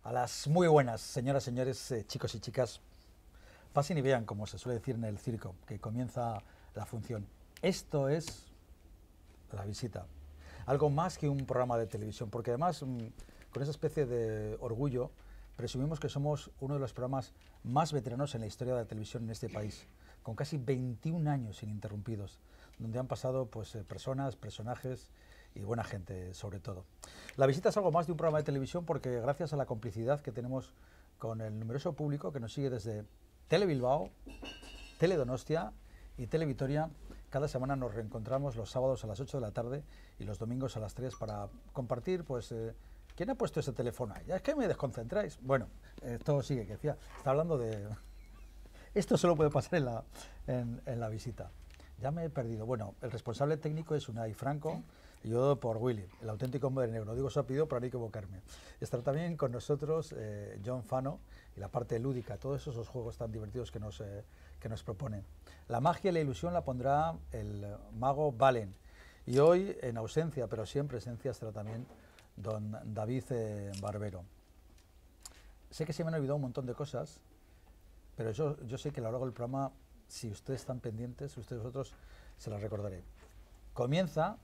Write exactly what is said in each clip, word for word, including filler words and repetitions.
A las muy buenas, señoras, señores, eh, chicos y chicas. Pasen y vean, como se suele decir en el circo, que comienza la función. Esto es La Visita. Algo más que un programa de televisión, porque además, mmm, con esa especie de orgullo, presumimos que somos uno de los programas más veteranos en la historia de la televisión en este país, con casi veintiún años ininterrumpidos, donde han pasado pues, eh, personas, personajes y buena gente, sobre todo. La Visita es algo más de un programa de televisión porque gracias a la complicidad que tenemos con el numeroso público que nos sigue desde Tele Bilbao, Tele Donostia y Tele Vitoria, cada semana nos reencontramos los sábados a las ocho de la tarde y los domingos a las tres para compartir, pues, eh, ¿quién ha puesto ese teléfono ahí? Ya es que me desconcentráis. Bueno, esto sigue, que decía, está hablando de... Esto solo puede pasar en la, en, en la Visita. Ya me he perdido. Bueno, el responsable técnico es Unai Franco, y yo por Willy, el auténtico hombre negro. Digo su apellido para no equivocarme. Estará también con nosotros eh, John Fano y la parte lúdica, todos esos juegos tan divertidos que nos, eh, que nos proponen. La magia y la ilusión la pondrá el mago Valen. Y hoy, en ausencia, pero sí en presencia, estará también don David eh, Barbero. Sé que se me han olvidado un montón de cosas, pero yo, yo sé que a lo largo del programa, si ustedes están pendientes, si ustedes vosotros, se las recordaré. Comienza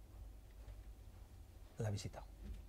La Visita.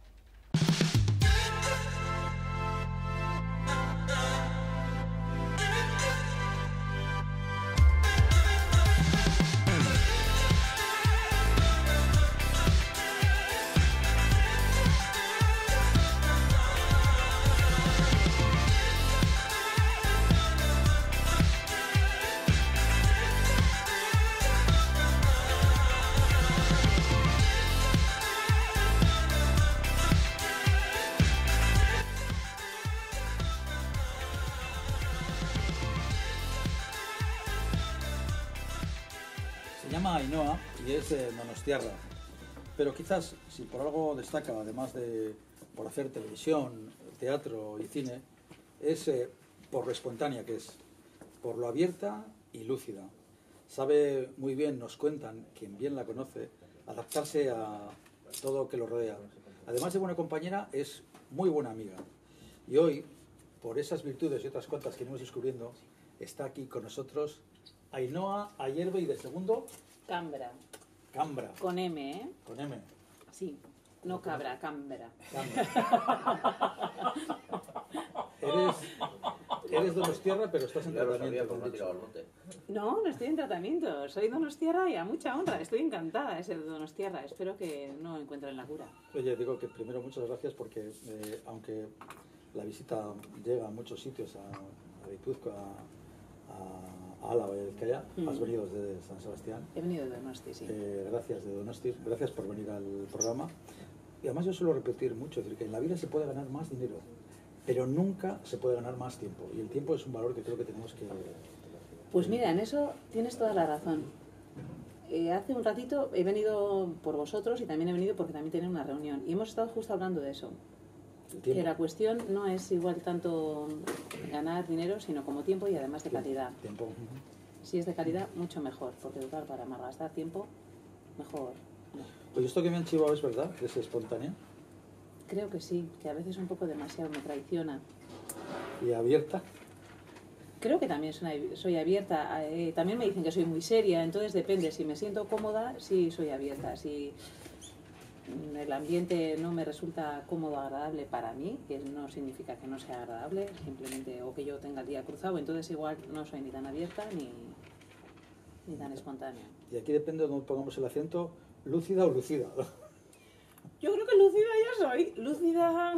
Ainhoa y es eh, donostiarra, pero quizás si por algo destaca, además de por hacer televisión, teatro y cine, es eh, por lo espontánea que es, por lo abierta y lúcida. Sabe muy bien, nos cuentan, quien bien la conoce, adaptarse a todo lo que lo rodea. Además de buena compañera, es muy buena amiga. Y hoy, por esas virtudes y otras cuantas que iremos descubriendo, está aquí con nosotros Ainhoa Ayerbe y de segundo... Cambra. Cambra. Con M, ¿eh? Con M. Sí, no cabra, Cambra. Cambra. eres, eres donostiarra, pero estás en tratamiento. No, no estoy en tratamiento. Soy donostiarra y a mucha honra. Estoy encantada de ser donostiarra. Espero que no encuentren la cura. Oye, digo que primero muchas gracias porque, eh, aunque la visita llega a muchos sitios, a, a Guipúzcoa, a... a Álava y Vizcaya, mm. has venido desde San Sebastián. He venido de Donosti, sí. Eh, gracias de Donosti, gracias por venir al programa. Y además yo suelo repetir mucho, es decir, que en la vida se puede ganar más dinero, pero nunca se puede ganar más tiempo. Y el tiempo es un valor que creo que tenemos que... Pues mira, en eso tienes toda la razón. Eh, hace un ratito he venido por vosotros y también he venido porque también tenía una reunión. Y hemos estado justo hablando de eso. Que la cuestión no es igual tanto ganar dinero, sino como tiempo y además de calidad. Tiempo. Si es de calidad, mucho mejor, porque total, para malgastar tiempo, mejor. Pues esto que me han chivado es verdad, que es espontánea. Creo que sí, que a veces un poco demasiado me traiciona. ¿Y abierta? Creo que también soy, soy abierta. Eh, también me dicen que soy muy seria, entonces depende. Si me siento cómoda, sí soy abierta. Si el ambiente no me resulta cómodo, agradable para mí, que no significa que no sea agradable, simplemente o que yo tenga el día cruzado, entonces igual no soy ni tan abierta ni, ni tan espontánea. Y aquí depende de dónde pongamos el acento, lúcida o lucida. Yo creo que lúcida ya soy, lúcida...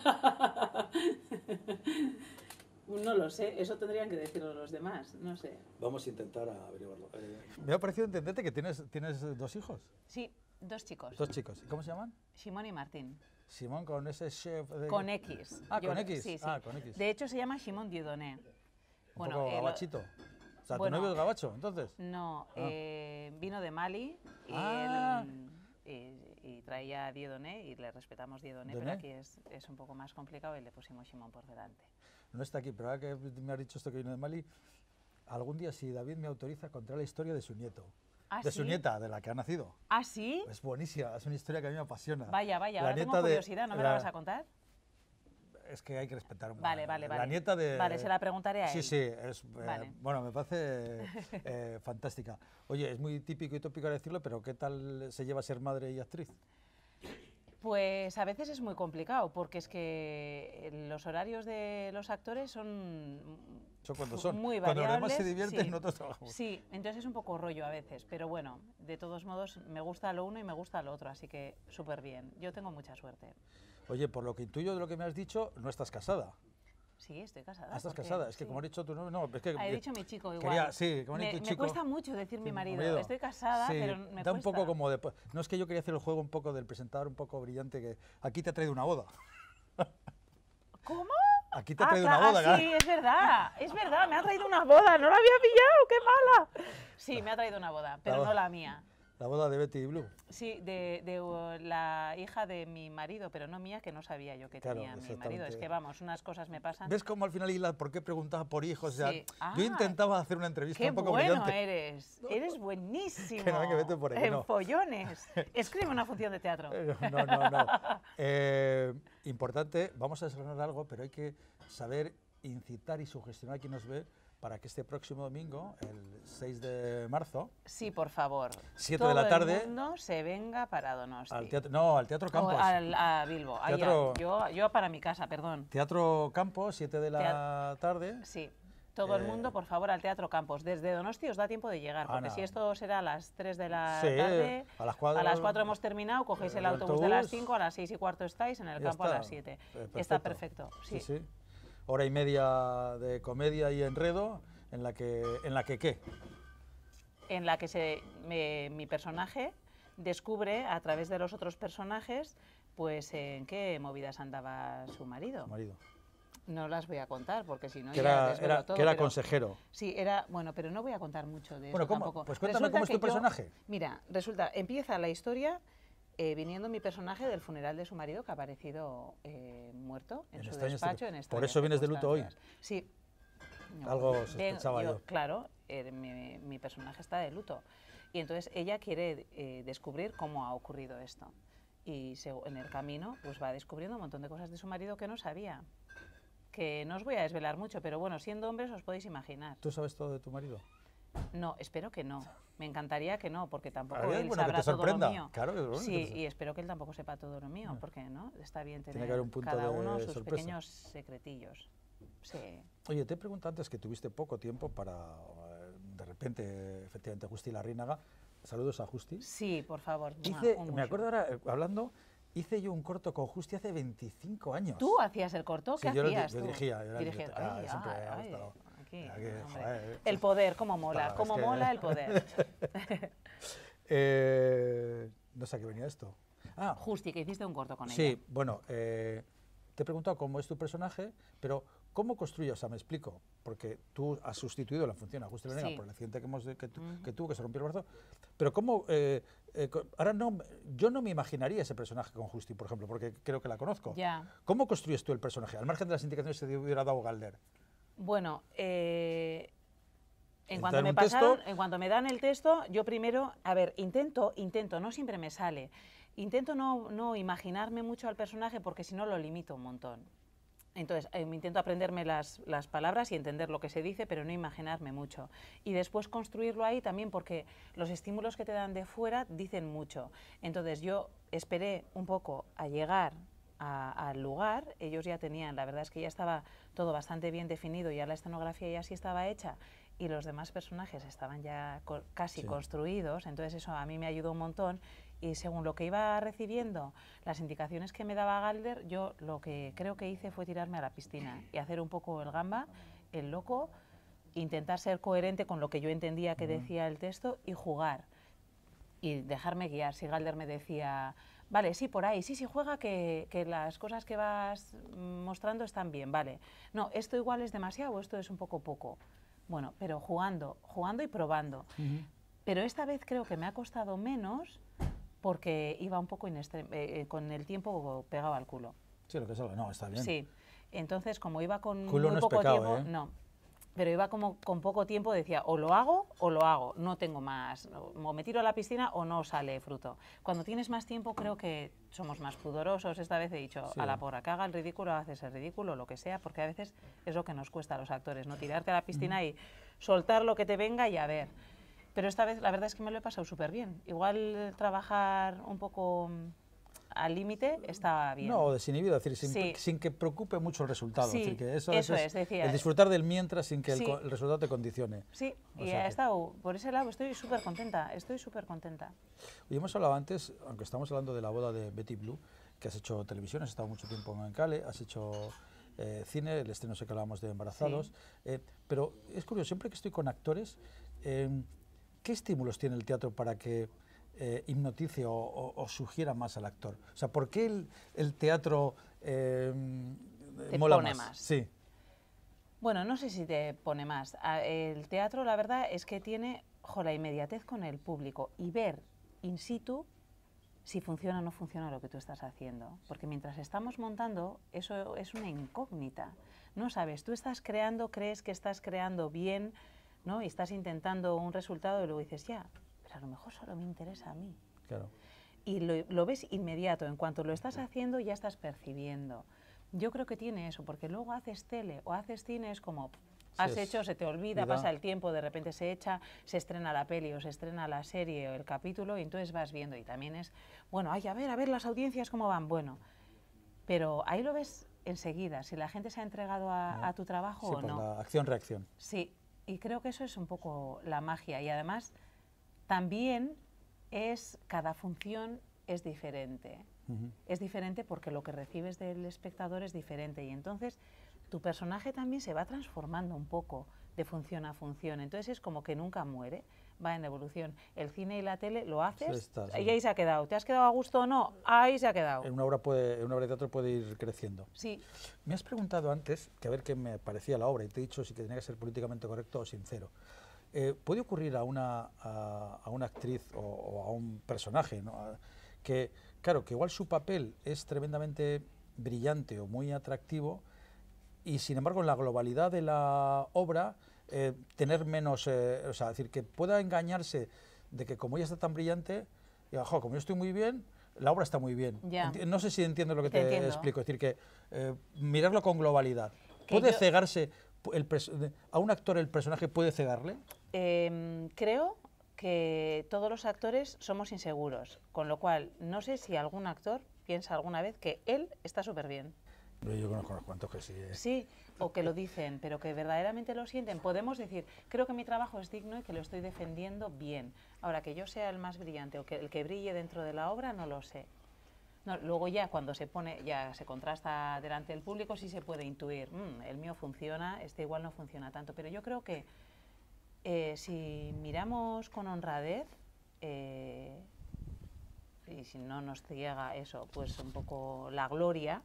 No lo sé, eso tendrían que decirlo los demás, no sé. Vamos a intentar averiguarlo. Eh, me ha parecido entenderte que tienes, tienes dos hijos. Sí. Dos chicos. Dos chicos. ¿Cómo se llaman? Simón y Martín. Simón con ese chef de... Con X. Ah, Yo, con X. Sí, sí. Ah, con X. De hecho se llama Simón Dieudonné. Un bueno, poco eh, gabachito. O sea, bueno, ¿tu novio es gabacho, entonces? No, ah. eh, vino de Mali y, ah. él, y, y traía Dieudonné y le respetamos Dieudonné, pero aquí es, es un poco más complicado y le pusimos Simón por delante. No está aquí, pero ahora que me has dicho esto que vino de Mali, algún día si David me autoriza a contar la historia de su nieto. ¿Ah, de sí? su nieta, de la que ha nacido. ¿Ah, sí? Es buenísima, es una historia que a mí me apasiona. Vaya, vaya, la ahora nieta tengo curiosidad, ¿no me la, la vas a contar? es que hay que respetar. Vale, vale, la vale. nieta de... Vale, se la preguntaré a Sí, él. sí, es, Vale. eh, bueno, me parece eh, fantástica. Oye, es muy típico y tópico decirlo, pero ¿qué tal se lleva a ser madre y actriz? Pues a veces es muy complicado, porque es que los horarios de los actores son, Son cuando son. muy Cuando variables. los demás se divierten, Sí, nosotros trabajamos. Sí, entonces es un poco rollo a veces, pero bueno, de todos modos me gusta lo uno y me gusta lo otro, así que súper bien. Yo tengo mucha suerte. Oye, por lo que intuyo de lo que me has dicho, no estás casada. Sí, estoy casada. Ah, ¿estás porque- casada? Es que sí. como has dicho tu nombre, no, es que... Ah, he dicho mi chico igual. Quería, sí, como has me, dicho me chico. cuesta mucho decir mi Sí, marido. Estoy casada, Sí, pero me da un cuesta. poco como de... No, es que yo quería hacer el juego un poco del presentador un poco brillante, que aquí te ha traído una boda. ¿Cómo? Aquí te ha Ah, traído cla- una boda, ah, claro. sí, es verdad, es verdad, me ha traído una boda, no la había pillado, qué mala. Sí, me ha traído una boda, pero boda. no la mía. La boda de Betty y Blue. Sí, de, de uh, la hija de mi marido, pero no mía, que no sabía yo que Claro, tenía mi marido. exactamente. Es que vamos, unas cosas me pasan. ¿Ves cómo al final Isla, por qué preguntaba por hijos? O sea, Sí. Ah, yo intentaba hacer una entrevista Qué un poco bueno brillante. eres, eres buenísimo. Que no, que vete por ahí, en no. follones. Escribe una función de teatro. Eh, No, no, no. Eh, importante, vamos a desarrollar algo, pero hay que saber incitar y sugestionar a quien nos ve para que este próximo domingo, el seis de marzo, Sí, por favor. Siete de la tarde. Todo el mundo se venga para Donosti. al teatro, no, al Teatro O Campos. al- a Bilbo. Ahí, Teatro- yo, yo para mi casa, perdón. Teatro Campos, siete de la tarde. Sí. Todo el Eh, mundo, por favor, al Teatro Campos. Desde Donosti os da tiempo de llegar, porque Ana. si esto será a las tres de la Sí, tarde, a las cuatro- a las cuatro hemos terminado, cogéis el, el autobús, de las autobús. cinco, a las seis y cuarto estáis, en el Ya campo a está. las siete. Eh, Está perfecto, sí. Sí, sí. Hora y media de comedia y enredo, en la que, en la que ¿qué? En la que se, me- mi personaje descubre, a través de los otros personajes, pues en qué movidas andaba su marido. Su marido. No las voy a contar, porque si no Que ya era, desvelo era- todo, que era pero- consejero. Sí, era, bueno, pero no voy a contar mucho de Bueno, eso ¿cómo? tampoco. Pues cuéntame Resulta cómo es tu que yo- personaje. Mira, resulta, empieza la historia eh, viniendo mi personaje del funeral de su marido, que ha aparecido eh, muerto en, En su extrañas despacho. En circun- extrañas por eso vienes de luto hoy. circunstancias. Sí. Algo Ven- sospechaba yo. Claro, eh, mi, mi personaje está de luto. Y entonces ella quiere eh, descubrir cómo ha ocurrido esto. Y se- en el camino pues va descubriendo un montón de cosas de su marido que no sabía. Que no os voy a desvelar mucho, pero bueno, siendo hombres os podéis imaginar. ¿Tú sabes todo de tu marido? No, espero que no. Me encantaría que no, porque tampoco Ahora es él bueno que sabrá te todo lo sorprenda. mío. Claro, es bueno que sí, te- y espero que él tampoco sepa todo lo mío, porque no, está bien Tiene tener que haber un punto cada de uno sus sorpresa. pequeños secretillos. Sí. Oye, te he preguntado antes que tuviste poco tiempo para, eh, de repente, efectivamente, Justi Larrínaga. Saludos a Justi. Sí, por favor. Hice, un me mucho. acuerdo ahora, eh, hablando, hice yo un corto con Justi hace veinticinco años. ¿Tú hacías el corto? Sí, ¿Qué yo, lo di- hacías yo tú? dirigía. Yo era el Dirigías. director. Ah, Ay, siempre ay, me ha ay, gustado. aquí, Mira que, hombre. joder, El poder, cómo mola, Claro, es cómo que- mola el poder. Eh, no sé a qué venía esto. Ah, Justi, que hiciste un corto con ella. sí, bueno, eh, te he preguntado cómo es tu personaje, pero ¿cómo construyes? O sea, me explico, porque tú has sustituido la función a Justi Larrínaga Sí. por el accidente que, hemos, que, tu- Ujú. que tuvo, que se rompió el brazo, pero ¿cómo? eh, eh, co- ahora no, yo no me imaginaría ese personaje con Justi, por ejemplo, porque creo que la conozco. Ya. ¿Cómo construyes tú el personaje? Al margen de las indicaciones que te hubiera dado Galder. Bueno, eh, en Entra cuanto en me un texto. pasaron, en cuanto me dan el texto, yo primero, a ver, intento, intento, no siempre me sale, intento no, no imaginarme mucho al personaje porque si no lo limito un montón. Entonces, eh, intento aprenderme las, las palabras y entender lo que se dice, pero no imaginarme mucho. Y después construirlo ahí también porque los estímulos que te dan de fuera dicen mucho. Entonces, yo esperé un poco a llegar a- al lugar, ellos ya tenían, la verdad es que ya estaba todo bastante bien definido, ya la escenografía ya sí estaba hecha y los demás personajes estaban ya co- casi Sí. construidos, entonces eso a mí me ayudó un montón y según lo que iba recibiendo, las indicaciones que me daba Galder, yo lo que creo que hice fue tirarme a la piscina y hacer un poco el gamba, el loco, intentar ser coherente con lo que yo entendía que decía el texto y jugar y dejarme guiar. Si Galder me decía, vale, sí, por ahí, sí, sí, juega, que, que las cosas que vas mm, mostrando están bien, vale. No, esto igual es demasiado, esto es un poco poco. Bueno, pero jugando, jugando y probando. Pero esta vez creo que me ha costado menos porque iba un poco inestre- eh, eh, con el tiempo pegado al culo. Sí, lo que salga. No, está bien. Sí. Entonces, como iba con Culo muy no es poco pecado, tiempo, ¿eh? no. pero iba como con poco tiempo, decía, o lo hago o lo hago, no tengo más, o me tiro a la piscina o no sale fruto. Cuando tienes más tiempo creo que somos más pudorosos, esta vez he dicho, Sí. a la porra, que haga el ridículo, haces el ridículo, lo que sea, porque a veces es lo que nos cuesta a los actores, no tirarte a la piscina y soltar lo que te venga y a ver. Pero esta vez la verdad es que me lo he pasado súper bien. Igual trabajar un poco mm, al límite está bien. No, desinhibido, es decir, sin, Sí. sin que preocupe mucho el resultado. Sí, es decir, que eso, eso es, es, decía- el disfrutar del mientras sin que el, Sí. co- el resultado te condicione. Sí, O y sea ha que- estado, por ese lado estoy súper contenta, estoy súper contenta. Y hemos hablado antes, aunque estamos hablando de la boda de Betty Blue, que has hecho televisión, has estado mucho tiempo en Encale, has hecho eh, cine, el estreno sé que hablábamos de Embarazados, Sí. eh, pero es curioso, siempre que estoy con actores, eh, ¿qué estímulos tiene el teatro para que eh, hipnotice o, o- o sugiera más al actor? O sea, ¿por qué el, el teatro eh, Te mola pone más? más. Sí, Bueno, no sé si te pone más. A- El teatro, la verdad, es que tiene jo, la inmediatez con el público y ver in situ si funciona o no funciona lo que tú estás haciendo. Porque mientras estamos montando, eso es una incógnita. No sabes, tú estás creando, crees que estás creando bien, ¿no? Y estás intentando un resultado y luego dices, ya, pero a lo mejor solo me interesa a mí. claro. Y lo, lo ves inmediato, en cuanto lo estás haciendo ya estás percibiendo. Yo creo que tiene eso, porque luego haces tele o haces cine, es como, has es hecho, se te olvida, vida. pasa el tiempo, de repente se echa, se estrena la peli o se estrena la serie o el capítulo y entonces vas viendo y también es, bueno, ay, a ver, a ver las audiencias cómo van, bueno, pero ahí lo ves enseguida, si la gente se ha entregado a, a tu trabajo Sí, o por no. la acción-reacción. Sí, y creo que eso es un poco la magia y además también es, cada función es diferente. Ujú. Es diferente porque lo que recibes del espectador es diferente y entonces tu personaje también se va transformando un poco de función a función. Entonces es como que nunca muere, va en evolución. El cine y la tele lo haces Sí está, sí. y ahí se ha quedado. ¿Te has quedado a gusto o no? Ahí se ha quedado. En una obra puede, en una obra de teatro puede ir creciendo. Sí, Me has preguntado antes que a ver qué me parecía la obra y te he dicho si que tenía que ser políticamente correcto o sincero. Eh, ¿Puede ocurrir a una, a, a una actriz o, o a un personaje, ¿no? A- que, claro, que igual su papel es tremendamente brillante o muy atractivo y sin embargo en la globalidad de la obra eh, tener menos, eh, o sea, decir, que pueda engañarse de que como ella está tan brillante, diga, jo, como yo estoy muy bien, la obra está muy bien. Ya. Enti- no sé si entiendo lo que Te te, entiendo. explico, es decir, que eh, mirarlo con globalidad. Que ¿Puede yo- cegarse, pu- el pers- de- a un actor el personaje puede cegarle? Em, creo que todos los actores somos inseguros, con lo cual no sé si algún actor piensa alguna vez que él está súper bien. Yo conozco unos cuantos que sí. eh. Sí, o que lo dicen, pero que verdaderamente lo sienten. Podemos decir, creo que mi trabajo es digno y que lo estoy defendiendo bien. Ahora, que yo sea el más brillante o que el que brille dentro de la obra, no lo sé. No, luego ya cuando se pone, ya se contrasta delante del público, sí se puede intuir, "Mm, el mío funciona, este igual no funciona tanto". Pero yo creo que eh, si miramos con honradez, eh, y si no nos ciega eso, pues un poco la gloria,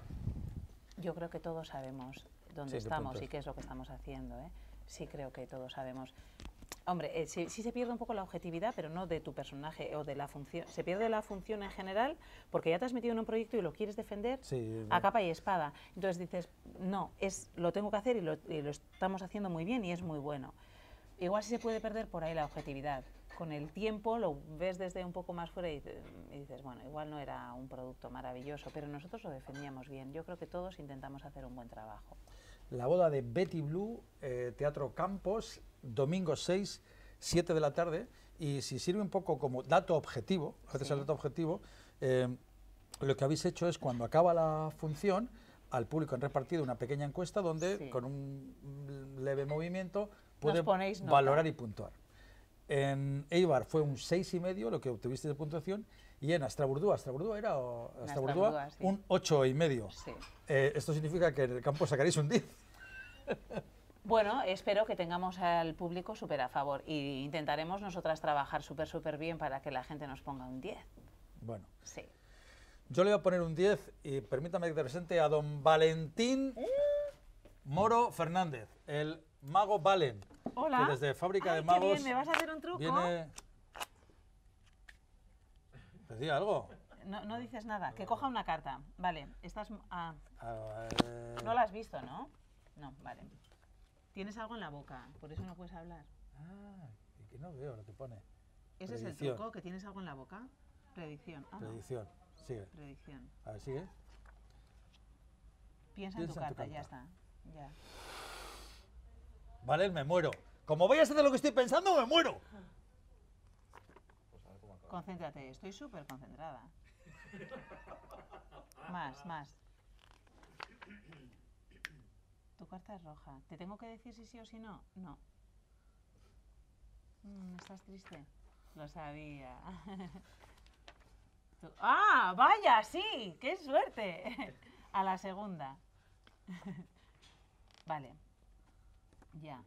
yo creo que todos sabemos dónde Sí, qué estamos punto y es. qué es lo que estamos haciendo, ¿eh? Sí creo que todos sabemos. Hombre, eh, sí, sí se pierde un poco la objetividad, pero no de tu personaje o de la función. Se pierde la función en general porque ya te has metido en un proyecto y lo quieres defender Sí, a capa y espada. Entonces dices, no, es, lo tengo que hacer y lo, y lo estamos haciendo muy bien y es muy bueno. Igual sí se puede perder por ahí la objetividad. Con el tiempo lo ves desde un poco más fuera y dices, y dices, bueno, igual no era un producto maravilloso, pero nosotros lo defendíamos bien. Yo creo que todos intentamos hacer un buen trabajo. La boda de Betty Blue, eh, Teatro Campos, domingo seis, siete de la tarde. Y si sirve un poco como dato objetivo, a veces Sí. el dato objetivo, eh, lo que habéis hecho es cuando acaba la función, al público han repartido una pequeña encuesta donde Sí. con un leve movimiento puede ponéis nota. valorar y puntuar. En Eibar fue un seis y medio lo que obtuviste de puntuación y en Astraburdúa, ¿Astraburdúa era o En Astraburdúa? Astraburdúa, sí. Un ocho y medio. Sí. Eh, esto significa que en el campo sacaréis un diez. Bueno, espero que tengamos al público súper a favor y intentaremos nosotras trabajar súper, súper bien para que la gente nos ponga un diez. Bueno, Sí. yo le voy a poner un diez y permítame que te presente a don Valentín Moro Fernández, el mago Valen. Hola. Que desde Fábrica Ay, de qué Magos bien, ¿me vas a hacer un truco? viene... ¿Decía algo? No, no dices nada, que coja una carta. Vale, estás... ah, A ver, no la has visto, ¿no? No, vale. Tienes algo en la boca, por eso no puedes hablar. Ah, y que no veo lo que pone. Ese es el Predicción. truco, que tienes algo en la boca. Predicción. Ah, no. Predicción. Sigue. Predicción. A ver, sigue. Piensa en tu Piensa en tu carta, ya carta. está. Ya. Vale, me muero. Como vayas a hacer lo que estoy pensando, me muero. Concéntrate, estoy súper concentrada. Más, más. Tu carta es roja. ¿Te tengo que decir si sí o si no? No. Mm, ¿Estás triste? Lo sabía. Tú- ¡Ah! ¡Vaya! ¡Sí! ¡Qué suerte! A la segunda. Vale. Ya.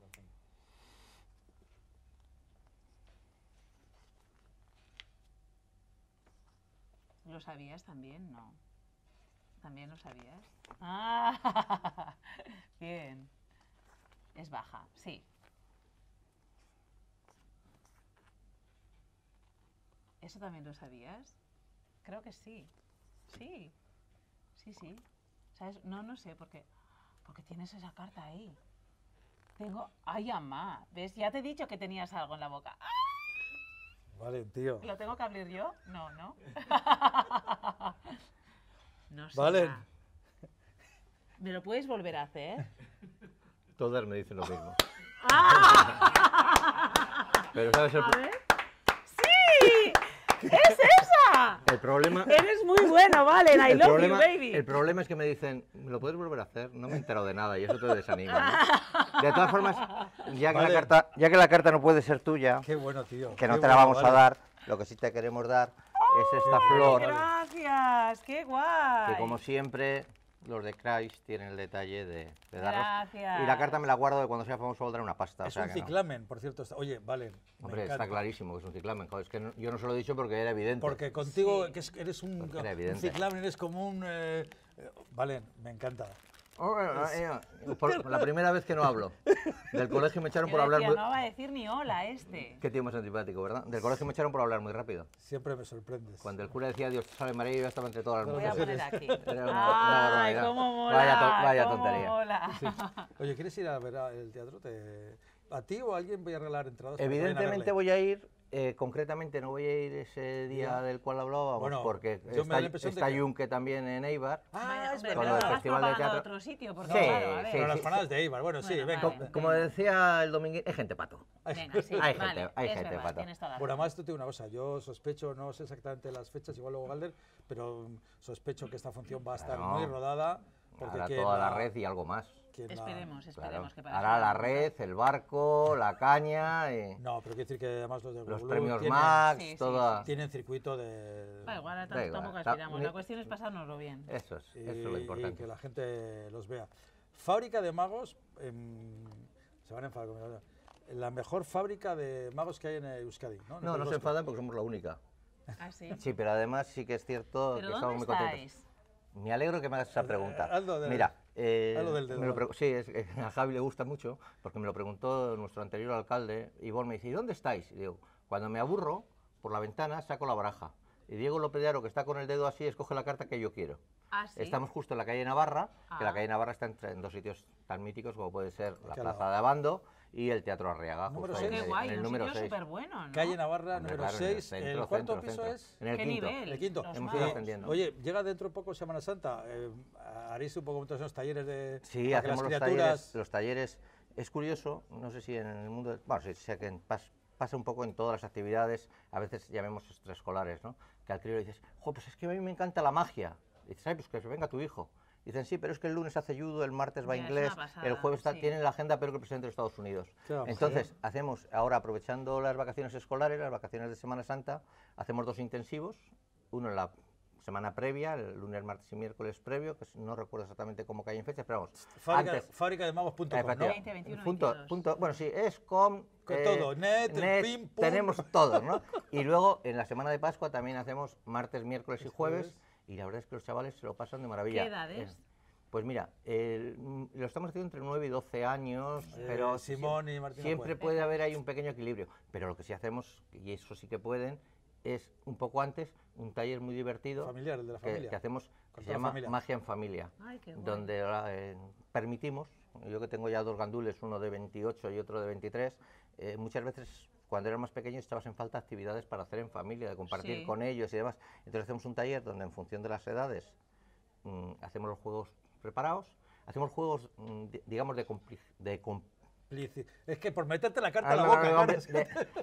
¿Lo sabías también? No. ¿También lo sabías? ¡Ah! Bien. Es baja, sí. ¿Eso también lo sabías? Creo que sí. Sí. Sí, sí. ¿Sabes? No, no sé, porque, porque tienes esa carta ahí. Tengo... ¡Ay, amá! ¿Ves? Ya te he dicho que tenías algo en la boca. ¡Ah! Vale, tío. ¿Lo tengo que abrir yo? No, no. No sé. Vale. ¿Me lo puedes volver a hacer? Todas me dicen lo mismo. ¡Ah! Pero ¿sabes el, A ver. ¡Sí! ¡Es esa! el problema? Eres muy bueno, vale. I El love problema, you, baby. el problema es que me dicen, ¿me lo puedes volver a hacer? No me he enterado de nada y eso te desanima, ¿no? De todas formas, ya que, Vale. la carta, ya que la carta no puede ser tuya, Qué bueno, tío. que no Qué te la bueno, vamos a vale. dar, lo que sí te queremos dar es esta flor, Gracias, qué guay. que como siempre los de Christ tienen el detalle de, de darnos. Gracias. Y la carta me la guardo de cuando sea famoso valdrá una pasta. Es o sea un que no. ciclamen, por cierto. está- Oye, vale. me Hombre, está encanta. clarísimo que es un ciclamen. Joder, es que no- yo no se lo he dicho porque era evidente. Porque contigo, Sí. que es- eres un, Porque era un evidente. ciclamen, eres como un... eh, eh, vale, me encanta. Oh, eh, eh, por la primera vez que no hablo. Del colegio me echaron Yo por hablar decía, muy... no va a decir ni hola este. Qué tío más antipático, ¿verdad? Del colegio me echaron por hablar muy rápido. Siempre me sorprendes. Cuando el cura decía Dios te salve María, yo ya estaba entre todas las Voy Voy a mujeres. poner aquí. Era una- una Ay, barbaridad. cómo mola. Vaya to- vaya cómo tontería. mola. Sí. Oye, ¿quieres ir a ver a- el teatro? ¿Te- ¿A ti o a alguien voy a regalar entradas? para que vayan a Evidentemente verle? voy a ir, eh, concretamente no voy a ir ese día Ya. del cual hablábamos, Bueno, porque yo me da está, la impresión de está que- Yunque también en Eibar. Ah, Vaya, es hombre, con pero lo del estás Festival de propagando Teatro. otro sitio, porque Sí, claro, a ver. sí, Pero las sí. panadas de Eibar, bueno, sí, Bueno, venga. vale. Como decía el dominguín, hay gente pato. Venga, sí, Hay vale, gente- hay es gente, verdad, pato. tienes toda la Bueno, razón. además, tú te digo una cosa, yo sospecho, no sé exactamente las fechas, igual luego Galder, pero mm, sospecho que esta función va a estar Claro. muy rodada. Porque Hará quien toda la red y algo más. quien la- Esperemos, Claro. esperemos que para Hará eso- la red, el barco, la caña, y No, pero quiero decir que además los de los Google premios tienen, Max, Sí, sí, toda... tienen circuito de... Da igual, a Da tanto igual, tampoco ta- aspiramos. ni- La cuestión es pasárnoslo bien. Eso es, y, eso es lo y importante. que la gente los vea. Fábrica de magos, em, se van a enfadar conmigo. La mejor fábrica de magos que hay en Euskadi, ¿no? En el No, no País se Vasco. enfadan porque somos la única. ¿Ah, sí? Sí, pero además sí que es cierto ¿Pero que dónde estamos muy contentos. estáis? Me alegro que me hagas esa pregunta. hazlo del- Mira, eh, hazlo del dedo, me lo vale. pregu- sí, es, que a Javi le gusta mucho porque me lo preguntó nuestro anterior alcalde. Ivonne me dice, ¿y dónde estáis? Y digo, cuando me aburro, por la ventana saco la baraja. Y Diego López de Aro, que está con el dedo así, escoge la carta que yo quiero. ¿Ah, sí? Estamos justo en la calle Navarra, que la Ah. calle Navarra está entre- en dos sitios tan míticos como puede ser la Aquí al Plaza lado. de Abando y el Teatro Arriaga. Número justo seis. en Qué el- guay, en el un número sitio seis. súper bueno, ¿no? Calle Navarra, Hombre, número claro, en el seis. centro, ¿El cuarto centro, piso centro. es? En el ¿Qué quinto. nivel? El quinto. Los Hemos magos. ido ascendiendo. Oye, llega dentro poco Semana Santa. eh, haréis un poco entonces unos talleres de. Sí, para que hacemos las los criaturas. talleres, los talleres. Es curioso, no sé si en el mundo, de- bueno, sí, sé que en pas- pasa un poco en todas las actividades, a veces llamemos extraescolares, ¿no? Que al crío le dices, jo, pues es que a mí me encanta la magia. Y dices, ay, pues que venga tu hijo. Dicen, sí, pero es que el lunes hace judo, el martes va Ya, es inglés, una pasada, el jueves está, sí. tienen la agenda peor que el presidente de Estados Unidos. Qué vamos, Entonces, ¿eh? hacemos, ahora aprovechando las vacaciones escolares, las vacaciones de Semana Santa, hacemos dos intensivos, uno en la semana previa, el lunes, martes y miércoles previo, que no recuerdo exactamente cómo cae en fecha, pero vamos, Fábrica, antes, fábrica de magos punto com, ¿no? Efectivamente. veinte, veintiuno, punto, veintidós. punto- bueno, sí, es com... Con todo, net, pim, pum. tenemos todo, ¿no? Y luego, en la semana de Pascua también hacemos martes, miércoles y Los jueves, jueves. y la verdad es que los chavales se lo pasan de maravilla. ¿Qué edades? Eh, Pues mira, el- mm, lo estamos haciendo entre nueve y doce años, Eh, pero Simón sie- y Martina siempre Puente. puede haber ahí un pequeño equilibrio. Pero lo que sí hacemos, y eso sí que pueden, es un poco antes un taller muy divertido Familiar, el de la que, familia. que hacemos, Con que se toda la llama familia. Magia en Familia, Ay, qué guay. donde eh, permitimos, yo que tengo ya dos gandules, uno de veintiocho y otro de veintitrés, eh, muchas veces cuando eran más pequeños echabas en falta actividades para hacer en familia, de compartir Sí. con ellos y demás. Entonces hacemos un taller donde en función de las edades mmm, hacemos los juegos preparados, hacemos juegos, mmm, di- digamos, de, compli de com- Plici- Es que por meterte la carta Ah, a la no, no, boca, no, Carles. de,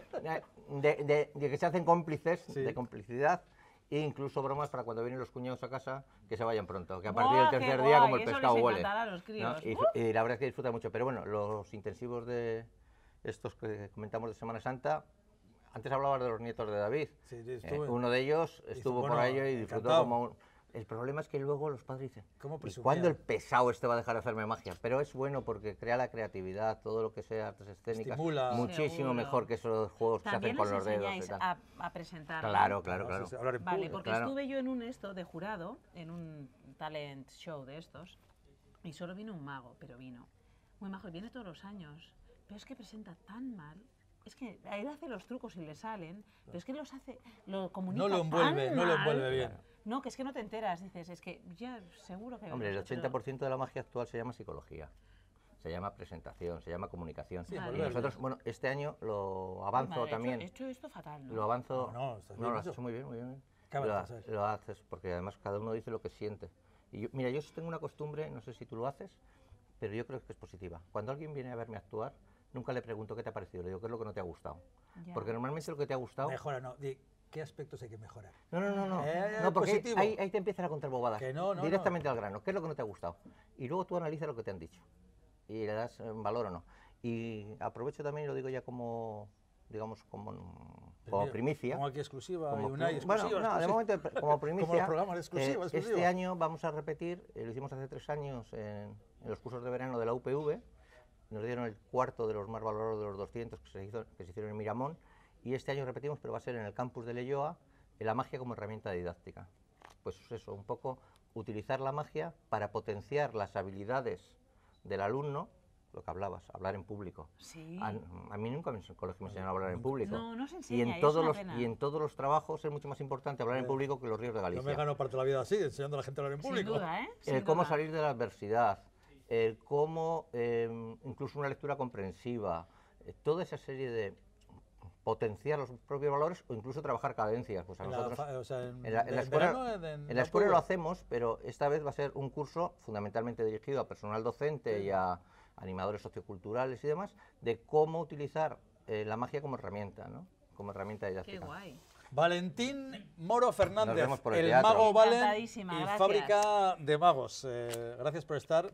de- de- de que se hacen cómplices, Sí. de complicidad, e incluso bromas para cuando vienen los cuñados a casa, que se vayan pronto, que a partir ¡Buah, del qué tercer día, como guay! el Eso pescado les huele. encantará a los ¿no? críos. Y, ¡Uh! y la verdad es que disfrutan mucho. Pero bueno, los intensivos de estos que comentamos de Semana Santa, antes hablabas de los nietos de David. Sí, sí, Eh, estuve- uno de ellos estuvo bueno, por ello y disfrutó encantado. como un... El problema es que luego los padres dicen, ¿Cómo ¿y presumían? cuándo el pesado este va a dejar de hacerme magia? Pero es bueno porque crea la creatividad, todo lo que sea artes escénicas, Estimula. muchísimo Seguro. mejor que esos juegos que se hacen También con les los dedos y enseñáis tal. a, a presentar. ¿no? Claro, claro, No, claro. sí, sí, hablar en Vale, público. porque claro. estuve yo en un esto de jurado, en un talent show de estos, y solo vino un mago, pero vino. Muy majo, y viene todos los años, pero es que presenta tan mal. Es que él hace los trucos y le salen, pero es que los hace, lo comunica No lo envuelve, tan no lo mal. envuelve bien. No, que es que no te enteras, dices, es que ya seguro que... Hombre, el vemos, pero- ochenta por ciento de la magia actual se llama psicología, se llama presentación, se llama comunicación. Sí, y envolverlo. nosotros, bueno, este año lo Uy, avanzo madre, he también. hecho, he hecho esto fatal, ¿no? Lo avanzo. No, no, estás no, bien lo has hecho. hecho muy bien, muy bien. ¿Qué Lo, avanzas, ha- a ver? lo haces porque además cada uno dice lo que siente. Y yo, mira, yo tengo una costumbre, no sé si tú lo haces, pero yo creo que es positiva. Cuando alguien viene a verme actuar, nunca le pregunto qué te ha parecido, le digo qué es lo que no te ha gustado. Ya. Porque normalmente lo que te ha gustado. Mejora, no. Di, ¿qué aspectos hay que mejorar? No, no, no, no. Eh, no porque positivo. ahí, ahí te empiezan a contar bobadas. Que no, no, directamente al grano. ¿Qué es lo que no te ha gustado? Y luego tú analizas lo que te han dicho. Y le das eh, valor o no. Y aprovecho también y lo digo ya como, digamos, como, como primicia. Como aquí exclusiva, Como y una pri- exclusiva. bueno, no, de exclusiva. momento pre- como primicia. Como los programas de exclusiva, eh, exclusiva. Este año vamos a repetir, eh, lo hicimos hace tres años en, en los cursos de verano de la U P V. Nos dieron el cuarto de los más valorados de los doscientos que se, hizo, que se hicieron en Miramón. Y este año repetimos, pero va a ser en el campus de Leioa, en la magia como herramienta didáctica. Pues eso, un poco utilizar la magia para potenciar las habilidades del alumno, lo que hablabas, hablar en público. Sí. A, a mí nunca en el colegio me enseñaron a hablar en público. No, no se y enseña, y en es todos una los pena. y en todos los trabajos es mucho más importante hablar en Eh, público que los ríos de Yo Galicia. me gano parte de la vida así, enseñando a la gente a hablar en Sin público. duda, ¿eh? El Sin cómo duda. salir de la adversidad, el cómo eh, incluso una lectura comprensiva, eh, toda esa serie de potenciar los propios valores o incluso trabajar cadencias. Pues a En la nosotros fa- o sea, en- en la, en la en escuela, verano, en- en en la la escuela lo prueba. hacemos, pero esta vez va a ser un curso fundamentalmente dirigido a personal docente y a animadores socioculturales y demás, de cómo utilizar eh, la magia como herramienta, ¿no? Como herramienta Qué didáctica. guay. Valentín Moro Fernández, Nos vemos por el el teatro. mago Valen Encantadísima, y gracias. Fábrica de Magos. Eh, gracias por estar.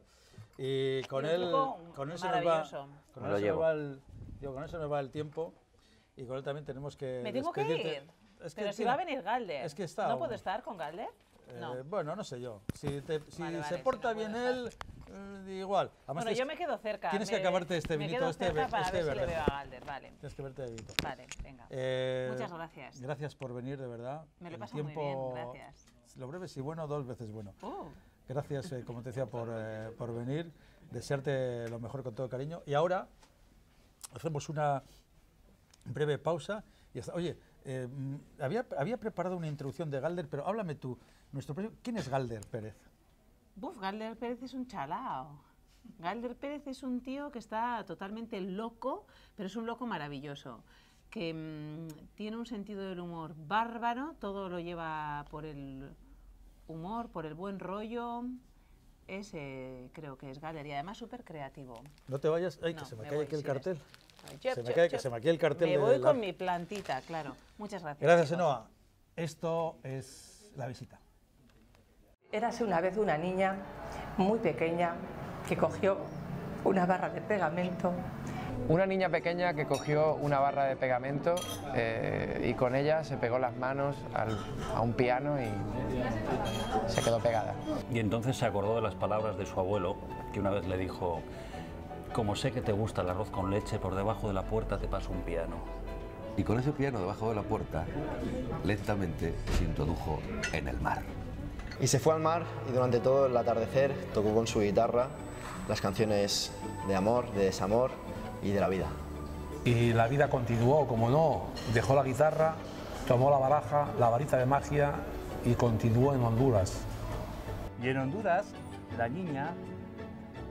Y con Y un él, truco con él se nos va, maravilloso. con Me él lo se nos llevo. va el, digo, con él se nos va el tiempo y con él también tenemos que Me tengo que despedirte. ir. Es que Pero si tiene- va a venir Galder. es que está ¿No aún. puedo estar con Galder? eh, No. Bueno, no sé yo. Si, te- si Vale, vale, se si porta no bien puedo él, eh, igual. Además, Bueno, tienes- yo me quedo cerca. tienes que me- acabarte este me vinito, quedo este cerca ver- para este ver si le verde. veo a Galder. Vale. Tienes que verte de Vito. Vale, venga. Eh, Muchas gracias. Gracias por venir, de verdad. Me lo he El pasado muy tiempo, bien, gracias. Lo breve si bueno, dos veces bueno. Uh, Gracias, eh, como te decía, por, eh, por venir. Desearte lo mejor con todo cariño. Y ahora hacemos una breve pausa. Y hasta- oye, eh, mm, había, había preparado una introducción de Galder, pero háblame tú. Nuestro próximo- ¿Quién es Galder Pérez? Buf, Galder Pérez es un chalao. Galder Pérez es un tío que está totalmente loco, pero es un loco maravilloso, que mm, tiene un sentido del humor bárbaro, todo lo lleva por el humor, por el buen rollo. Ese creo que es Galder y además súper creativo. No te vayas. Ay, No, que se me, me cae voy, aquí el sí, cartel. Ay, chop, Se me chop, cae- que chop. se me cae el cartel Me de voy la- con mi plantita, claro. Muchas gracias. Gracias, chicos. Enoa. Esto es La Visita. Érase una vez una niña muy pequeña que cogió una barra de pegamento. Una niña pequeña que cogió una barra de pegamento eh, y con ella se pegó las manos al- a un piano y se quedó pegada. Y entonces se acordó de las palabras de su abuelo, que una vez le dijo: como sé que te gusta el arroz con leche, por debajo de la puerta te paso un piano. Y con ese piano debajo de la puerta, lentamente se introdujo en el mar. Y se fue al mar y durante todo el atardecer tocó con su guitarra las canciones de amor, de desamor y de la vida. Y la vida continuó, como no, dejó la guitarra, tomó la baraja, la varita de magia y continuó en Honduras. Y en Honduras, la niña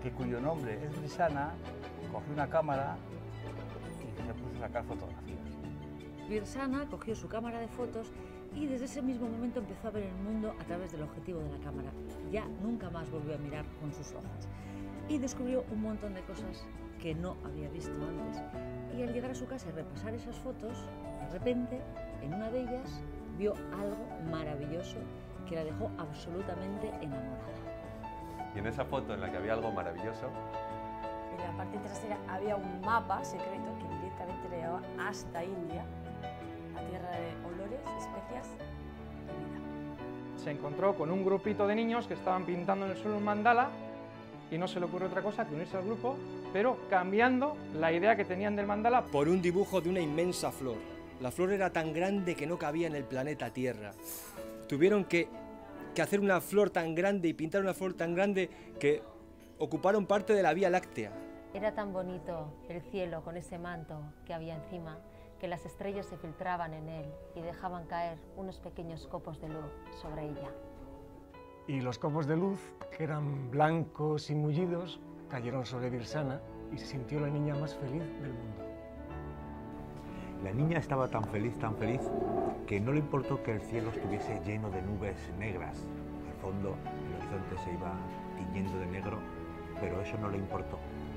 que cuyo nombre es Virsana, cogió una cámara y se puso a sacar fotografías. Virsana cogió su cámara de fotos y desde ese mismo momento empezó a ver el mundo a través del objetivo de la cámara. Ya nunca más volvió a mirar con sus ojos y descubrió un montón de cosas que no había visto antes. Y al llegar a su casa y repasar esas fotos, de repente, en una de ellas, vio algo maravilloso que la dejó absolutamente enamorada. Y en esa foto en la que había algo maravilloso, en la parte trasera había un mapa secreto que directamente le llevaba hasta India, a tierra de olores, especias y vida. Se encontró con un grupito de niños que estaban pintando en el suelo un mandala y no se le ocurrió otra cosa que unirse al grupo, pero cambiando la idea que tenían del mandala. Por un dibujo de una inmensa flor. La flor era tan grande que no cabía en el planeta Tierra. Tuvieron que, que hacer una flor tan grande y pintar una flor tan grande que ocuparon parte de la Vía Láctea. Era tan bonito el cielo con ese manto que había encima, que las estrellas se filtraban en él y dejaban caer unos pequeños copos de luz sobre ella. Y los copos de luz, que eran blancos y mullidos, cayeron sobre Virsana y se sintió la niña más feliz del mundo. La niña estaba tan feliz, tan feliz, que no le importó que el cielo estuviese lleno de nubes negras. Al fondo, el horizonte se iba tiñendo de negro, pero eso no le importó.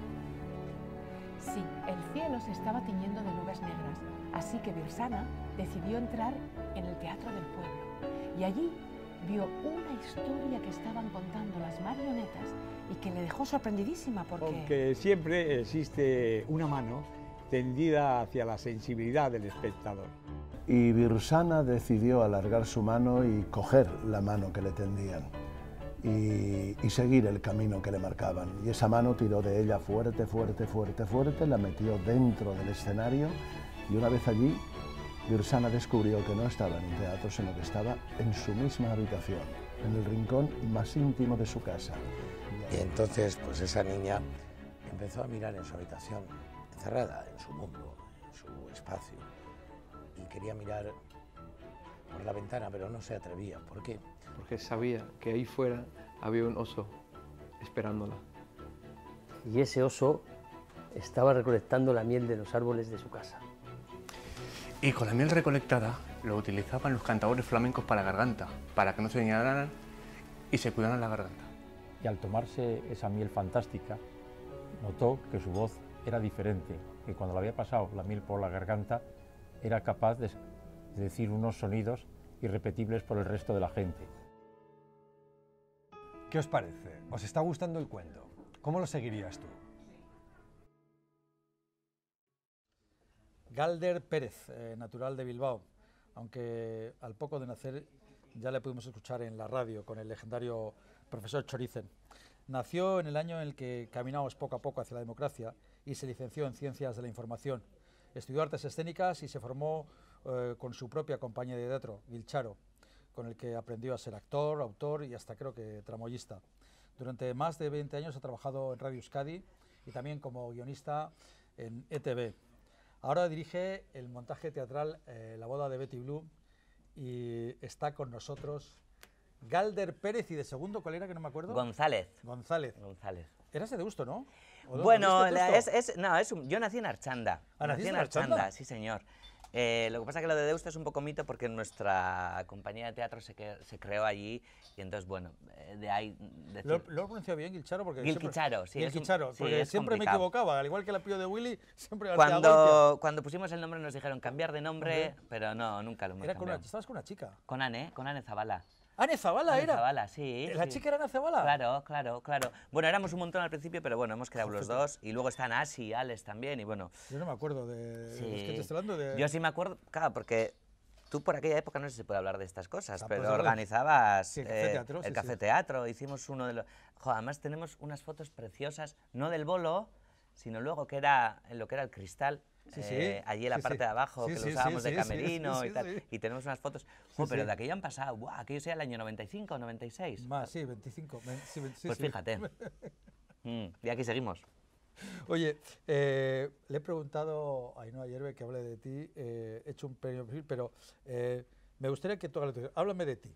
Sí, el cielo se estaba tiñendo de nubes negras, así que Virsana decidió entrar en el Teatro del Pueblo. Y allí vio una historia que estaban contando las marionetas y que le dejó sorprendidísima porque... Porque siempre existe una mano tendida hacia la sensibilidad del espectador. Y Virsana decidió alargar su mano y coger la mano que le tendían y, y seguir el camino que le marcaban. Y esa mano tiró de ella fuerte, fuerte, fuerte, fuerte, la metió dentro del escenario y una vez allí, Virsana descubrió que no estaba en un teatro, sino que estaba en su misma habitación, en el rincón más íntimo de su casa. Y entonces, pues esa niña empezó a mirar en su habitación, encerrada en su mundo, en su espacio, y quería mirar por la ventana, pero no se atrevía. ¿Por qué? Porque sabía que ahí fuera había un oso esperándola. Y ese oso estaba recolectando la miel de los árboles de su casa. Y con la miel recolectada lo utilizaban los cantadores flamencos para la garganta, para que no se dañaran y se cuidaran la garganta. Y al tomarse esa miel fantástica, notó que su voz era diferente, que cuando le había pasado la miel por la garganta, era capaz de decir unos sonidos irrepetibles por el resto de la gente. ¿Qué os parece? ¿Os está gustando el cuento? ¿Cómo lo seguirías tú? Galder Pérez, eh, natural de Bilbao, aunque al poco de nacer ya le pudimos escuchar en la radio con el legendario profesor Chorizen. Nació en el año en el que caminamos poco a poco hacia la democracia y se licenció en Ciencias de la Información. Estudió artes escénicas y se formó eh, con su propia compañía de teatro, Gilcharo, con el que aprendió a ser actor, autor y hasta creo que tramoyista. Durante más de veinte años ha trabajado en Radio Euskadi y también como guionista en E T V. Ahora dirige el montaje teatral eh, La boda de Betty Blue y está con nosotros Galder Pérez y de segundo, ¿cuál era que no me acuerdo? González. González. González. Eras de Deusto, ¿no? Bueno, la, es, es, no, es un, yo nací en Archanda. ¿Ah, nací en Archanda? Archanda, sí señor. Eh, lo que pasa es que lo de Deusto es un poco mito porque nuestra compañía de teatro se, que, se creó allí y entonces, bueno, de ahí... Decir... ¿Lo, ¿Lo he pronunciado bien, Gilcharo? Porque Gilcharo, sí. Gilcharo, un, porque sí, siempre complicado. me equivocaba, al igual que el apellido de Willy, siempre... Cuando, cuando pusimos el nombre nos dijeron cambiar de nombre, ¿Hombre? pero no, nunca lo hemos Era con cambiado. una, ¿Estabas con una chica? Con Anne, con Anne Zavala. ¿Anne Zavala Anne era? Zavala, sí. ¿La sí. chica era Anne Zavala? Claro, claro, claro. Bueno, éramos un montón al principio, pero bueno, hemos quedado los dos. Y luego están Asi y Alex también, y bueno... Yo no me acuerdo de... Sí. de los que te estoy hablando de... Yo sí me acuerdo, claro, porque... Tú por aquella época no sé si se puede hablar de estas cosas, ah, pero pues organizabas sí, el eh, café teatro, el sí, café sí. teatro, hicimos uno de los... Jo, además tenemos unas fotos preciosas, no del bolo, sino luego que era en lo que era el cristal, sí, eh, sí. allí en la sí, parte sí. de abajo, sí, que sí, lo usábamos sí, de sí, camerino sí, y tal, sí. y tenemos unas fotos, jo, sí, pero sí. de aquello han pasado, ¡buah! Aquello sea el año noventa y cinco, noventa y seis. Más, sí, veinticinco. Sí, sí, pues sí. fíjate, mm, y aquí seguimos. Oye, eh, le he preguntado a Ainhoa Yerbe que hable de ti, eh, he hecho un pequeño perfil, pero eh, me gustaría que tú hables. Háblame de ti.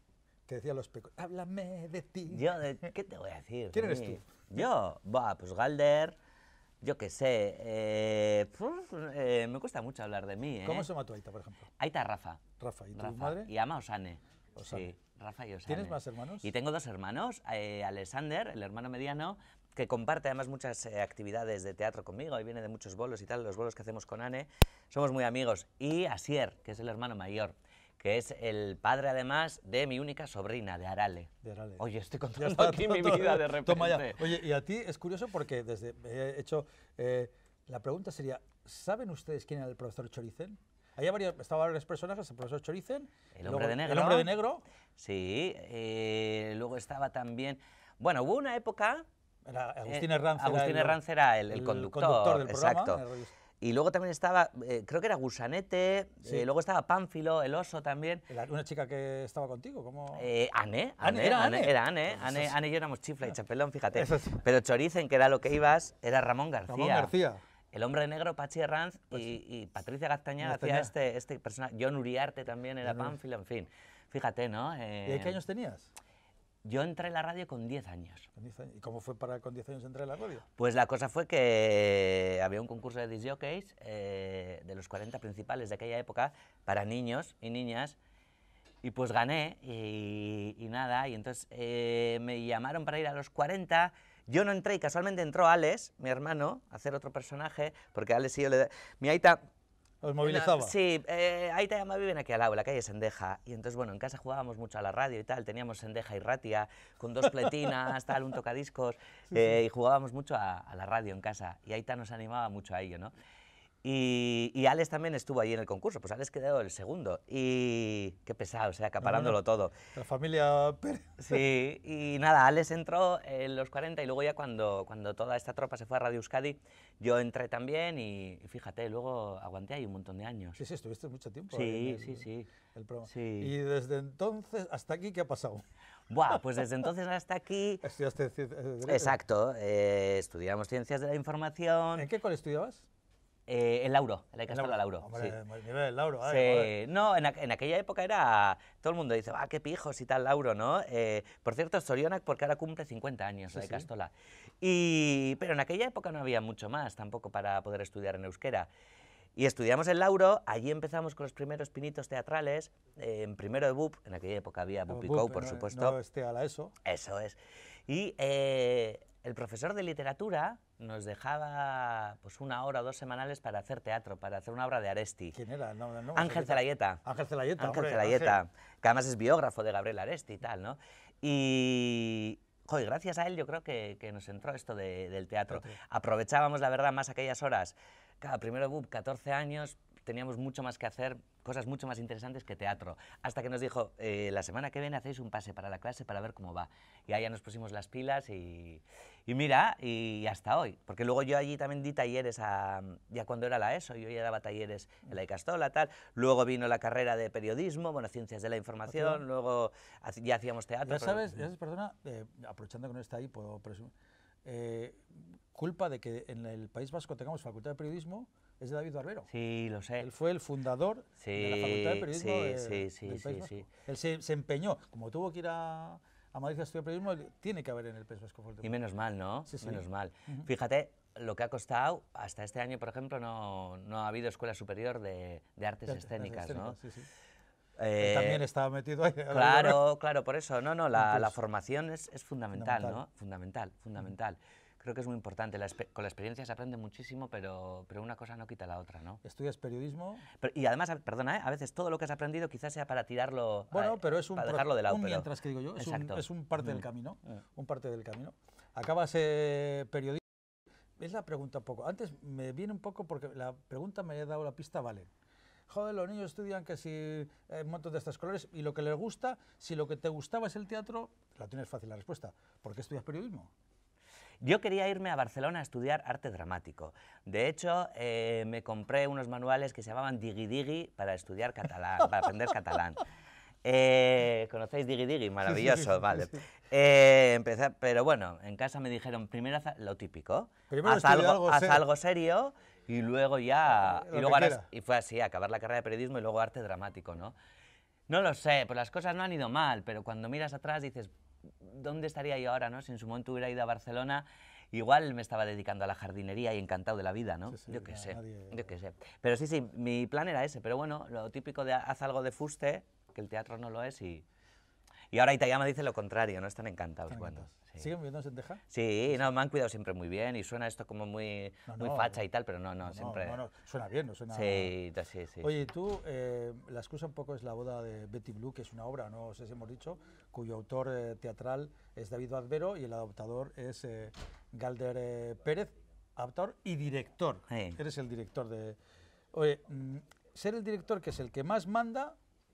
que decía los pecos, háblame de ti. Yo, de, ¿qué te voy a decir? ¿Quién eres tú? Yo, bah, pues Galder, yo qué sé, eh, puf, eh, me cuesta mucho hablar de mí, ¿eh? ¿Cómo se llama tu Aita, por ejemplo? Aita Rafa. Rafa, ¿y tu Rafa. madre? Y ama Osane. Osane. Sí, Rafa y Osane. ¿Tienes más hermanos? Y tengo dos hermanos, eh, Alexander, el hermano mediano, que comparte además muchas eh, actividades de teatro conmigo, y viene de muchos bolos y tal, los bolos que hacemos con Ane, somos muy amigos. Y Asier, que es el hermano mayor, que es el padre además de mi única sobrina, de Arale. De Arale. Oye, estoy Ya contando está, aquí to- mi to- vida de repente. Toma ya. Oye, y a ti es curioso porque desde he hecho eh, la pregunta sería, ¿saben ustedes quién era el profesor Choricen? Había varios, estaban varios personajes, el profesor Choricen, El hombre luego de negro. El hombre de negro. Sí, eh, luego estaba también... Bueno, hubo una época... Era Agustín eh, Herranz era Agustín el- Herranz era el, el el conductor, conductor del programa, exacto. en el radio. Y luego también estaba, eh, creo que era Gusanete, Sí. eh, luego estaba Pánfilo, el oso también. La- una chica que estaba contigo, ¿cómo? Eh, Ane, Ane, Ane, era Ane, Ane. era Ane, Pues Ane, eso es- Ane y yo éramos chifla y chapelón, fíjate. Eso sí. Pero Choricen, que era lo que ibas, era Ramón García. Ramón García. El hombre de negro, Pachi Herranz y, y Patricia Gaztaña hacía Gaztaña. este, este personaje. John Uriarte también era John Uriarte. Pánfilo, en fin. Fíjate, ¿no? Eh, ¿Y de qué años tenías? Yo entré en la radio con diez años. Con diez años. ¿Y cómo fue para con diez años entrar en la radio? Pues la cosa fue que había un concurso de disc jockeys eh, de los cuarenta principales de aquella época para niños y niñas y pues gané y, y nada, y entonces eh, me llamaron para ir a los cuarenta, yo no entré y casualmente entró Alex, mi hermano, a hacer otro personaje, porque Alex y yo le... Mi Aita... ¿Os movilizaba? No, sí, eh, Aita y Ama viven aquí al lado, en la calle Sendeja, y entonces, bueno, en casa jugábamos mucho a la radio y tal, teníamos Sendeja y Ratia, con dos pletinas, tal, un tocadiscos, eh, y jugábamos mucho a, a la radio en casa, y Aita nos animaba mucho a ello, ¿no? Y, y Alex también estuvo ahí en el concurso, pues Alex quedó el segundo, y qué pesado, o sea, acaparándolo todo. La familia Pérez. Sí, y nada, Alex entró en los cuarenta y luego ya cuando, cuando toda esta tropa se fue a Radio Euskadi, yo entré también y, y fíjate, luego aguanté ahí un montón de años. Sí, sí, estuviste mucho tiempo. Sí, en el, sí, sí. el programa. Sí. Y desde entonces hasta aquí, ¿qué ha pasado? Buah, pues desde entonces hasta aquí... Estudiaste ci- eh, Derecho. Exacto, eh, estudiamos Ciencias de la Información. ¿En qué cole estudiabas? Eh, en Lauro, en la En Icastola Lauro. Hombre, sí. buen nivel, Lauro. ay, Sí, joder. no, en, aqu- en aquella época era... Todo el mundo dice, ah, qué pijos y tal, Lauro, ¿no? Eh, por cierto, Sorionak, porque ahora cumple cincuenta años, Sí, la sí. Icastola. Y, pero en aquella época no había mucho más tampoco para poder estudiar en euskera. Y estudiamos en Lauro, allí empezamos con los primeros pinitos teatrales, eh, en primero de B U P, en aquella época había B U P y No, Co, Bup, por no- supuesto. No esté a la ESO. Eso es. Y eh, el profesor de literatura nos dejaba pues una hora o dos semanales para hacer teatro, para hacer una obra de Aresti. ¿Quién era? No, no, no, Ángel Zelayeta. Ángel Zelayeta, Ángel hombre, Zelayeta, Ángel. que además es biógrafo de Gabriel Aresti y tal, ¿no? Y, joder, gracias a él yo creo que, que nos entró esto de- del teatro. Teatro. Aprovechábamos, la verdad, más aquellas horas. Claro, primero de B U P, catorce años, teníamos mucho más que hacer, cosas mucho más interesantes que teatro. Hasta que nos dijo, eh, la semana que viene hacéis un pase para la clase para ver cómo va. Y ahí ya nos pusimos las pilas y, y mira, y hasta hoy. Porque luego yo allí también di talleres, a, ya cuando era la ESO, yo ya daba talleres en la Icastola, tal. Luego vino la carrera de periodismo, bueno, ciencias de la información, Hostia. luego haci- ya hacíamos teatro. Ya pero- sabes, ya sabes, perdona, eh, aprovechando que no está ahí, puedo presumir. Eh, culpa de que en el País Vasco tengamos Facultad de Periodismo es de David Barbero. Sí, lo sé. Él fue el fundador de la Facultad de Sí, Periodismo sí, de- sí, sí, del sí, País Vasco. sí. Él se, se empeñó, como tuvo que ir a, a Madrid a estudiar periodismo, él- tiene que haber en el País Vasco Facultad de Y menos mal, ¿no? Sí, sí. Menos mal. Ujú. Fíjate lo que ha costado, hasta este año, por ejemplo, no, no ha habido escuela superior de, de artes De arte- escénicas, ¿no? escénicas, sí, sí. Eh, Él también estaba metido ahí. Claro, claro, por eso, no, no, la, Pues, la formación es, es fundamental, fundamental. ¿no? Fundamental, fundamental. Creo que es muy importante. La espe- con la experiencia se aprende muchísimo, pero, pero una cosa no quita la otra, ¿no? Estudias periodismo. Pero- y además, a- perdona, ¿eh? A veces todo lo que has aprendido quizás sea para tirarlo, Bueno, eh, pero es un, para pro- dejarlo de lado. un pero- mientras que digo yo, es un, Exacto. es un parte del Mm. camino, Mm. un parte del camino. Acabas eh, periodismo. Es la pregunta un poco. Antes me viene un poco porque la pregunta me ha dado la pista, vale. Joder, los niños estudian que si eh, un montón de estas colores y lo que les gusta, si lo que te gustaba es el teatro, la tienes fácil la respuesta. ¿Por qué estudias periodismo? Yo quería irme a Barcelona a estudiar arte dramático. De hecho, eh, me compré unos manuales que se llamaban Digi Digi para estudiar catalán, para aprender catalán. Eh, ¿Conocéis Digi Digi? Maravilloso, Sí, sí, sí, vale. sí. Eh, empecé, pero bueno, en casa me dijeron, primero haz lo típico, Primero haz, estudia algo, algo haz serio. algo serio y luego ya... Lo Y, que luego ahora- quiera. y fue así, acabar la carrera de periodismo y luego arte dramático, ¿no? No lo sé, pues las cosas no han ido mal, pero cuando miras atrás dices, ¿dónde estaría yo ahora, no? Si en su momento hubiera ido a Barcelona, igual me estaba dedicando a la jardinería y encantado de la vida, ¿no? Sí, sí, yo qué ya sé, nadie- yo qué sé. Pero sí, sí, mi plan era ese, pero bueno, lo típico de haz algo de fuste, que el teatro no lo es, y, y ahora Itayama dice lo contrario, no están encantados. Están Bueno, encantados. sí. ¿Siguen viviendo en Senteja? Sí, no, me han cuidado siempre muy bien y suena esto como muy, No, muy no, facha no. y tal, pero no, no, No, siempre... no, no, suena bien, no suena... Sí, sí, sí. Oye, y tú, eh, la excusa un poco es la boda de Betty Blue, que es una obra, no sé si hemos dicho, cuyo autor eh, teatral es David Badvero y el adaptador es eh, Galder eh, Pérez, adaptador y director. Sí. Eres el director de... Oye, mm, ser el director que es el que más manda...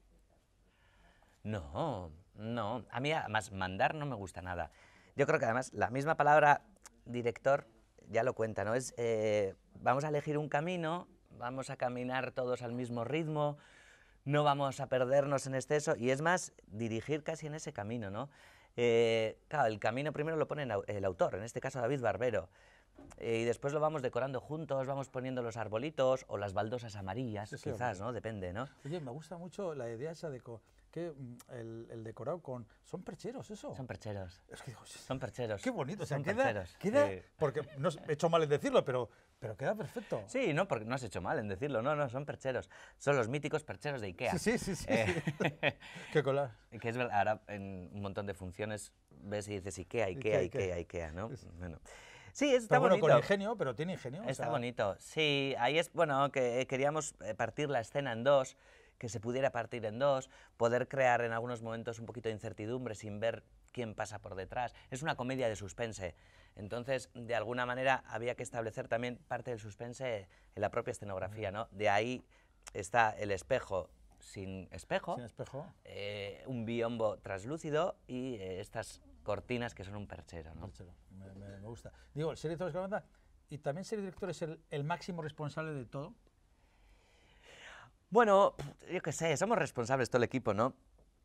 No, no, a mí además mandar no me gusta nada. Yo creo que además la misma palabra director ya lo cuenta, ¿no? Es, eh, vamos a elegir un camino, vamos a caminar todos al mismo ritmo, no vamos a perdernos en exceso y es más, dirigir casi en ese camino, ¿no? Eh, claro, el camino primero lo pone el autor, en este caso David Barbero, eh, y después lo vamos decorando juntos, vamos poniendo los arbolitos o las baldosas amarillas, Sí, sí, quizás, hombre. ¿no? Depende, ¿no? Oye, me gusta mucho la idea esa de co- que mm, el, el decorado con... Son percheros, eso. Son percheros. Es que digo, Son percheros. qué bonito, o sea, Son queda, percheros, queda sí. porque no he hecho mal en decirlo, pero, pero queda perfecto. Sí, no, porque no has hecho mal en decirlo, no, no, son percheros. Son los míticos percheros de Ikea. Sí, sí, sí, sí, Eh, Qué colar. Que es verdad, ahora en un montón de funciones ves y dices Ikea, Ikea, Ikea, Ikea, Ikea. Ikea, ¿no? Sí, sí. Bueno. Sí, está Pero bueno, bonito. con ingenio, pero tiene ingenio. o Está sea, bonito, sí, ahí es, bueno, que queríamos eh, partir la escena en dos, que se pudiera partir en dos, poder crear en algunos momentos un poquito de incertidumbre sin ver quién pasa por detrás. Es una comedia de suspense, entonces de alguna manera había que establecer también parte del suspense en la propia escenografía, ¿no? De ahí está el espejo sin espejo, Sin espejo. eh, un biombo translúcido y eh, estas cortinas que son un perchero, ¿no? Perchero, me, me- me gusta. Digo, el ser director es banda y también ser director es el, el máximo responsable de todo. Bueno, yo qué sé, somos responsables todo el equipo, ¿no?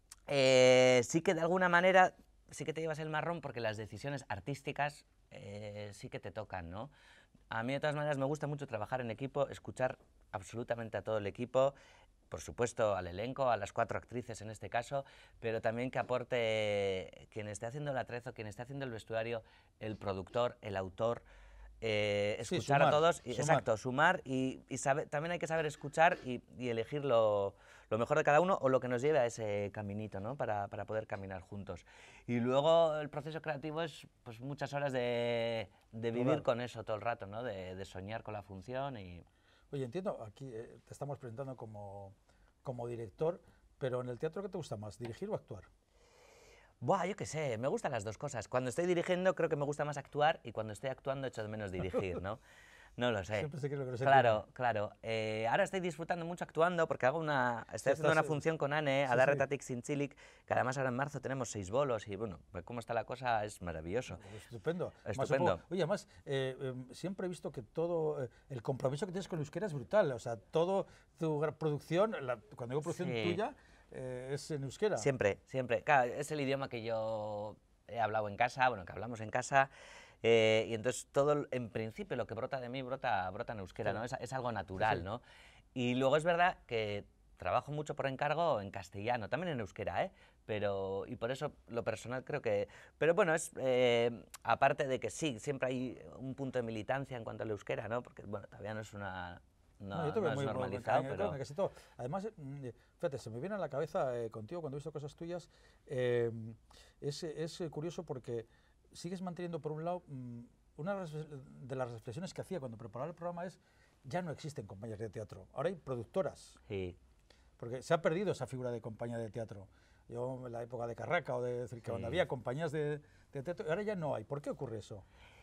Eh, sí que de alguna manera, sí que te llevas el marrón porque las decisiones artísticas eh, sí que te tocan, ¿no? A mí de todas maneras me gusta mucho trabajar en equipo, escuchar absolutamente a todo el equipo, por supuesto al elenco, a las cuatro actrices en este caso, pero también que aporte quien esté haciendo el atrezo, quien esté haciendo el vestuario, el productor, el autor, eh, Sí, escuchar sumar, a todos, y, sumar. exacto, sumar y, y sabe- también hay que saber escuchar y, y elegir lo, lo mejor de cada uno o lo que nos lleve a ese caminito, ¿no? Para, para poder caminar juntos. Y luego el proceso creativo es pues, muchas horas de, de vivir Rodar. con eso todo el rato, ¿no? De, de soñar con la función y... Oye, entiendo, aquí eh, te estamos presentando como, como director, pero en el teatro, ¿qué te gusta más, dirigir o actuar? Buah, yo qué sé, me gustan las dos cosas. Cuando estoy dirigiendo creo que me gusta más actuar y cuando estoy actuando echo de menos dirigir, ¿no? No lo sé. Siempre se quiere lo que no se Claro, claro. Eh, ahora estoy disfrutando mucho actuando porque hago una, estoy Sí, haciendo estás, una eh, función con Anne, sí, a dar sí. Retatic Zintzilik, que además ahora en marzo tenemos seis bolos y bueno, pues cómo está la cosa es maravilloso. Estupendo. Más Estupendo. supongo- Oye, además, eh, eh, siempre he visto que todo, eh, el compromiso que tienes con el euskera es brutal. O sea, todo tu gra- producción, la- cuando digo producción Sí. tuya, eh, es en euskera. Siempre, siempre. Claro, es el idioma que yo he hablado en casa, bueno, que hablamos en casa. eh, y entonces todo, en principio, lo que brota de mí brota, brota en euskera, Sí. ¿no? Es, es algo natural, Sí, sí. ¿no? Y luego es verdad que trabajo mucho por encargo en castellano, también en euskera, ¿eh? Pero, y por eso lo personal creo que... Pero bueno, es eh, aparte de que sí, siempre hay un punto de militancia en cuanto al euskera, ¿no? Porque, bueno, todavía no es una... No, No, yo te no veo es muy pro- normalizado, en- en- pero... en casi todo. Además, eh, mm, eh, fíjate, se me viene a la cabeza eh, contigo cuando he visto cosas tuyas. eh, es, es eh, curioso porque sigues manteniendo, por un lado, mm, una de las- de las reflexiones que hacía cuando preparaba el programa es, ya no existen compañías de teatro, ahora hay productoras. Sí. Porque se ha perdido esa figura de compañía de teatro. Yo en la época de Carraca o de decir que cuando Sí. había compañías de, de teatro, ahora ya no hay. ¿Por qué ocurre eso?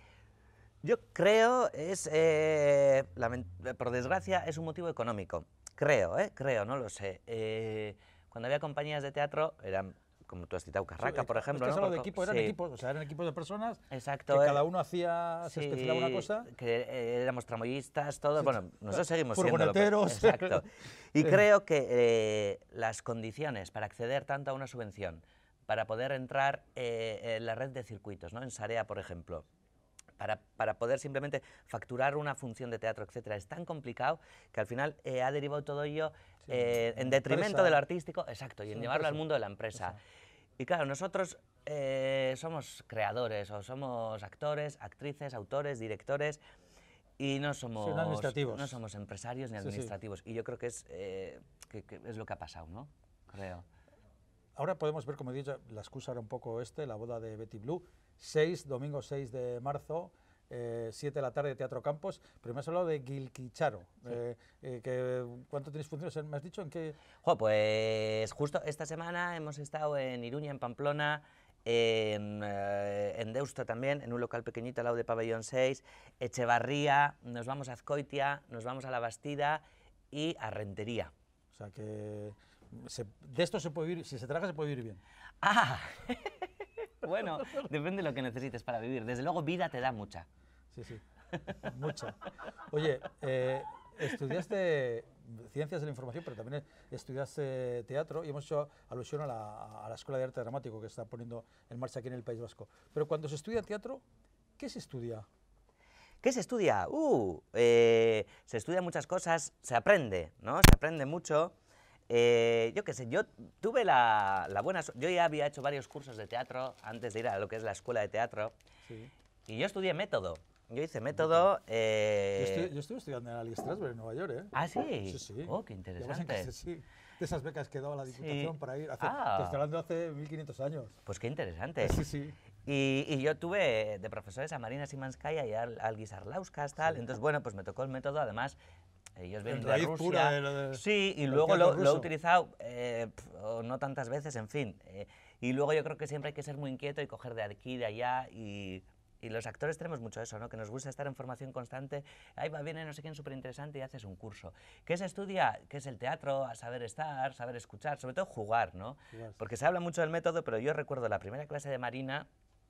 Yo creo, es, eh, lamen- por desgracia, es un motivo económico. Creo, ¿eh? Creo, no lo sé. Eh, cuando había compañías de teatro, eran, como tú has citado, Carraca, Sí, por es ejemplo. que has ¿no? hablado de Porque- equipos, eran sí. equipos, o sea, eran equipos de personas Exacto, que eh. cada uno hacía, se Sí, especializaba una cosa. que eh, éramos tramoyistas, todos, Sí, bueno, nosotros seguimos siendo furgoneteros. Exacto. Y Sí. creo que eh, las condiciones para acceder tanto a una subvención, para poder entrar eh, en la red de circuitos, ¿no? En Sarea, por ejemplo, para, para poder simplemente facturar una función de teatro, etcétera, es tan complicado que al final eh, ha derivado todo ello sí, eh, en detrimento empresa. de lo artístico, exacto, y en sí, llevarlo empresa. al mundo de la empresa. Empresa. Y claro, nosotros eh, somos creadores, o somos actores, actrices, autores, directores, y no somos, sí, administrativos. no somos empresarios ni administrativos. Sí, sí. Y yo creo que es, eh, que, que es lo que ha pasado, ¿no? Creo. Ahora podemos ver, como he dicho, la excusa era un poco este, la boda de Betty Blue, seis, domingo seis de marzo, eh, siete de la tarde, Teatro Campos, pero me has hablado de Guilquicharo. Sí. Eh, eh, que, ¿Cuánto tenéis funciones? ¿Me has dicho en qué? Jo, pues justo esta semana hemos estado en Iruña, en Pamplona, en, eh, en Deusto también, en un local pequeñito al lado de Pabellón seis, Echevarría, nos vamos a Azcoitia, nos vamos a La Bastida y a Rentería. O sea que se, de esto se puede vivir, si se trabaja se puede vivir bien. ¡Ah! Bueno, depende de lo que necesites para vivir. Desde luego, vida te da mucha. Sí, sí, mucha. Oye, eh, estudiaste Ciencias de la Información, pero también estudiaste teatro y hemos hecho alusión a la, a la Escuela de Arte Dramático que se está poniendo en marcha aquí en el País Vasco. Pero cuando se estudia teatro, ¿qué se estudia? ¿Qué se estudia? Uh, eh, se estudia muchas cosas, se aprende, ¿no? Se aprende mucho. Eh, yo qué sé, yo tuve la, la buena... Yo ya había hecho varios cursos de teatro antes de ir a lo que es la escuela de teatro. Sí. Y yo estudié método. Yo hice método... Eh... Yo, estoy, yo estuve estudiando en Ali Strasberg, en Nueva York, ¿eh? ¿Ah, sí? Sí, sí. Oh, qué interesante. Que, sí, de esas becas que daba la Diputación sí. para ir. Hace, ah. Te estoy hablando de hace mil quinientos años. Pues qué interesante. Sí, sí. Y, y yo tuve de profesores a Marina Simanskaya y a Alguis Arlauskas, tal. Sí. Entonces, bueno, pues me tocó el método, además... Ellos vienen de Rusia, pura de lo de, sí, y luego lo, lo he utilizado eh, pf, no tantas veces, en fin. Eh, y luego yo creo que siempre hay que ser muy inquieto y coger de aquí, de allá, y, y los actores tenemos mucho eso, ¿no? Que nos gusta estar en formación constante, ahí va, viene no sé quién súper interesante y haces un curso. ¿Qué se estudia? ¿Qué es el teatro? A saber estar, saber escuchar, sobre todo jugar, ¿no? Jugar. Porque se habla mucho del método, pero yo recuerdo la primera clase de Marina,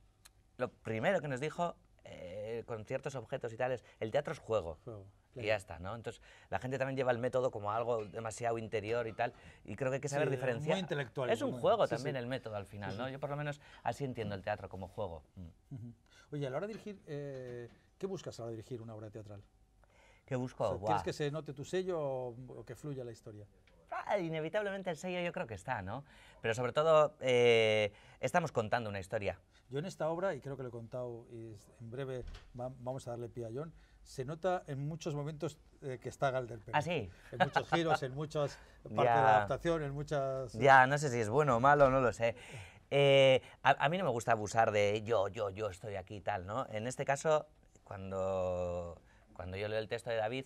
lo primero que nos dijo, eh, con ciertos objetos y tales, el teatro es juego. juego. Y ya está, ¿no? Entonces, la gente también lleva el método como algo demasiado interior y tal, y creo que hay que saber sí, diferenciar. Muy intelectual. Es un muy, juego sí, también sí. el método al final, sí, ¿no? sí. Yo por lo menos así entiendo el teatro como juego. Mm. Uh-huh. Oye, a la hora de dirigir, eh, ¿qué buscas a la hora de dirigir una obra teatral? ¿Qué busco? O sea, ¿quieres que se note tu sello o, o que fluya la historia? Ah, inevitablemente el sello yo creo que está, ¿no? Pero sobre todo, eh, estamos contando una historia. Yo en esta obra, y creo que lo he contado, y en breve va, vamos a darle pie a Jon, se nota en muchos momentos eh, que está Galder Pérez. ¿Ah, sí? En muchos giros, en muchas partes de la adaptación, en muchas... Eh... Ya, no sé si es bueno o malo, no lo sé. Eh, a, a mí no me gusta abusar de yo, yo, yo estoy aquí y tal, ¿no? En este caso, cuando, cuando yo leo el texto de David,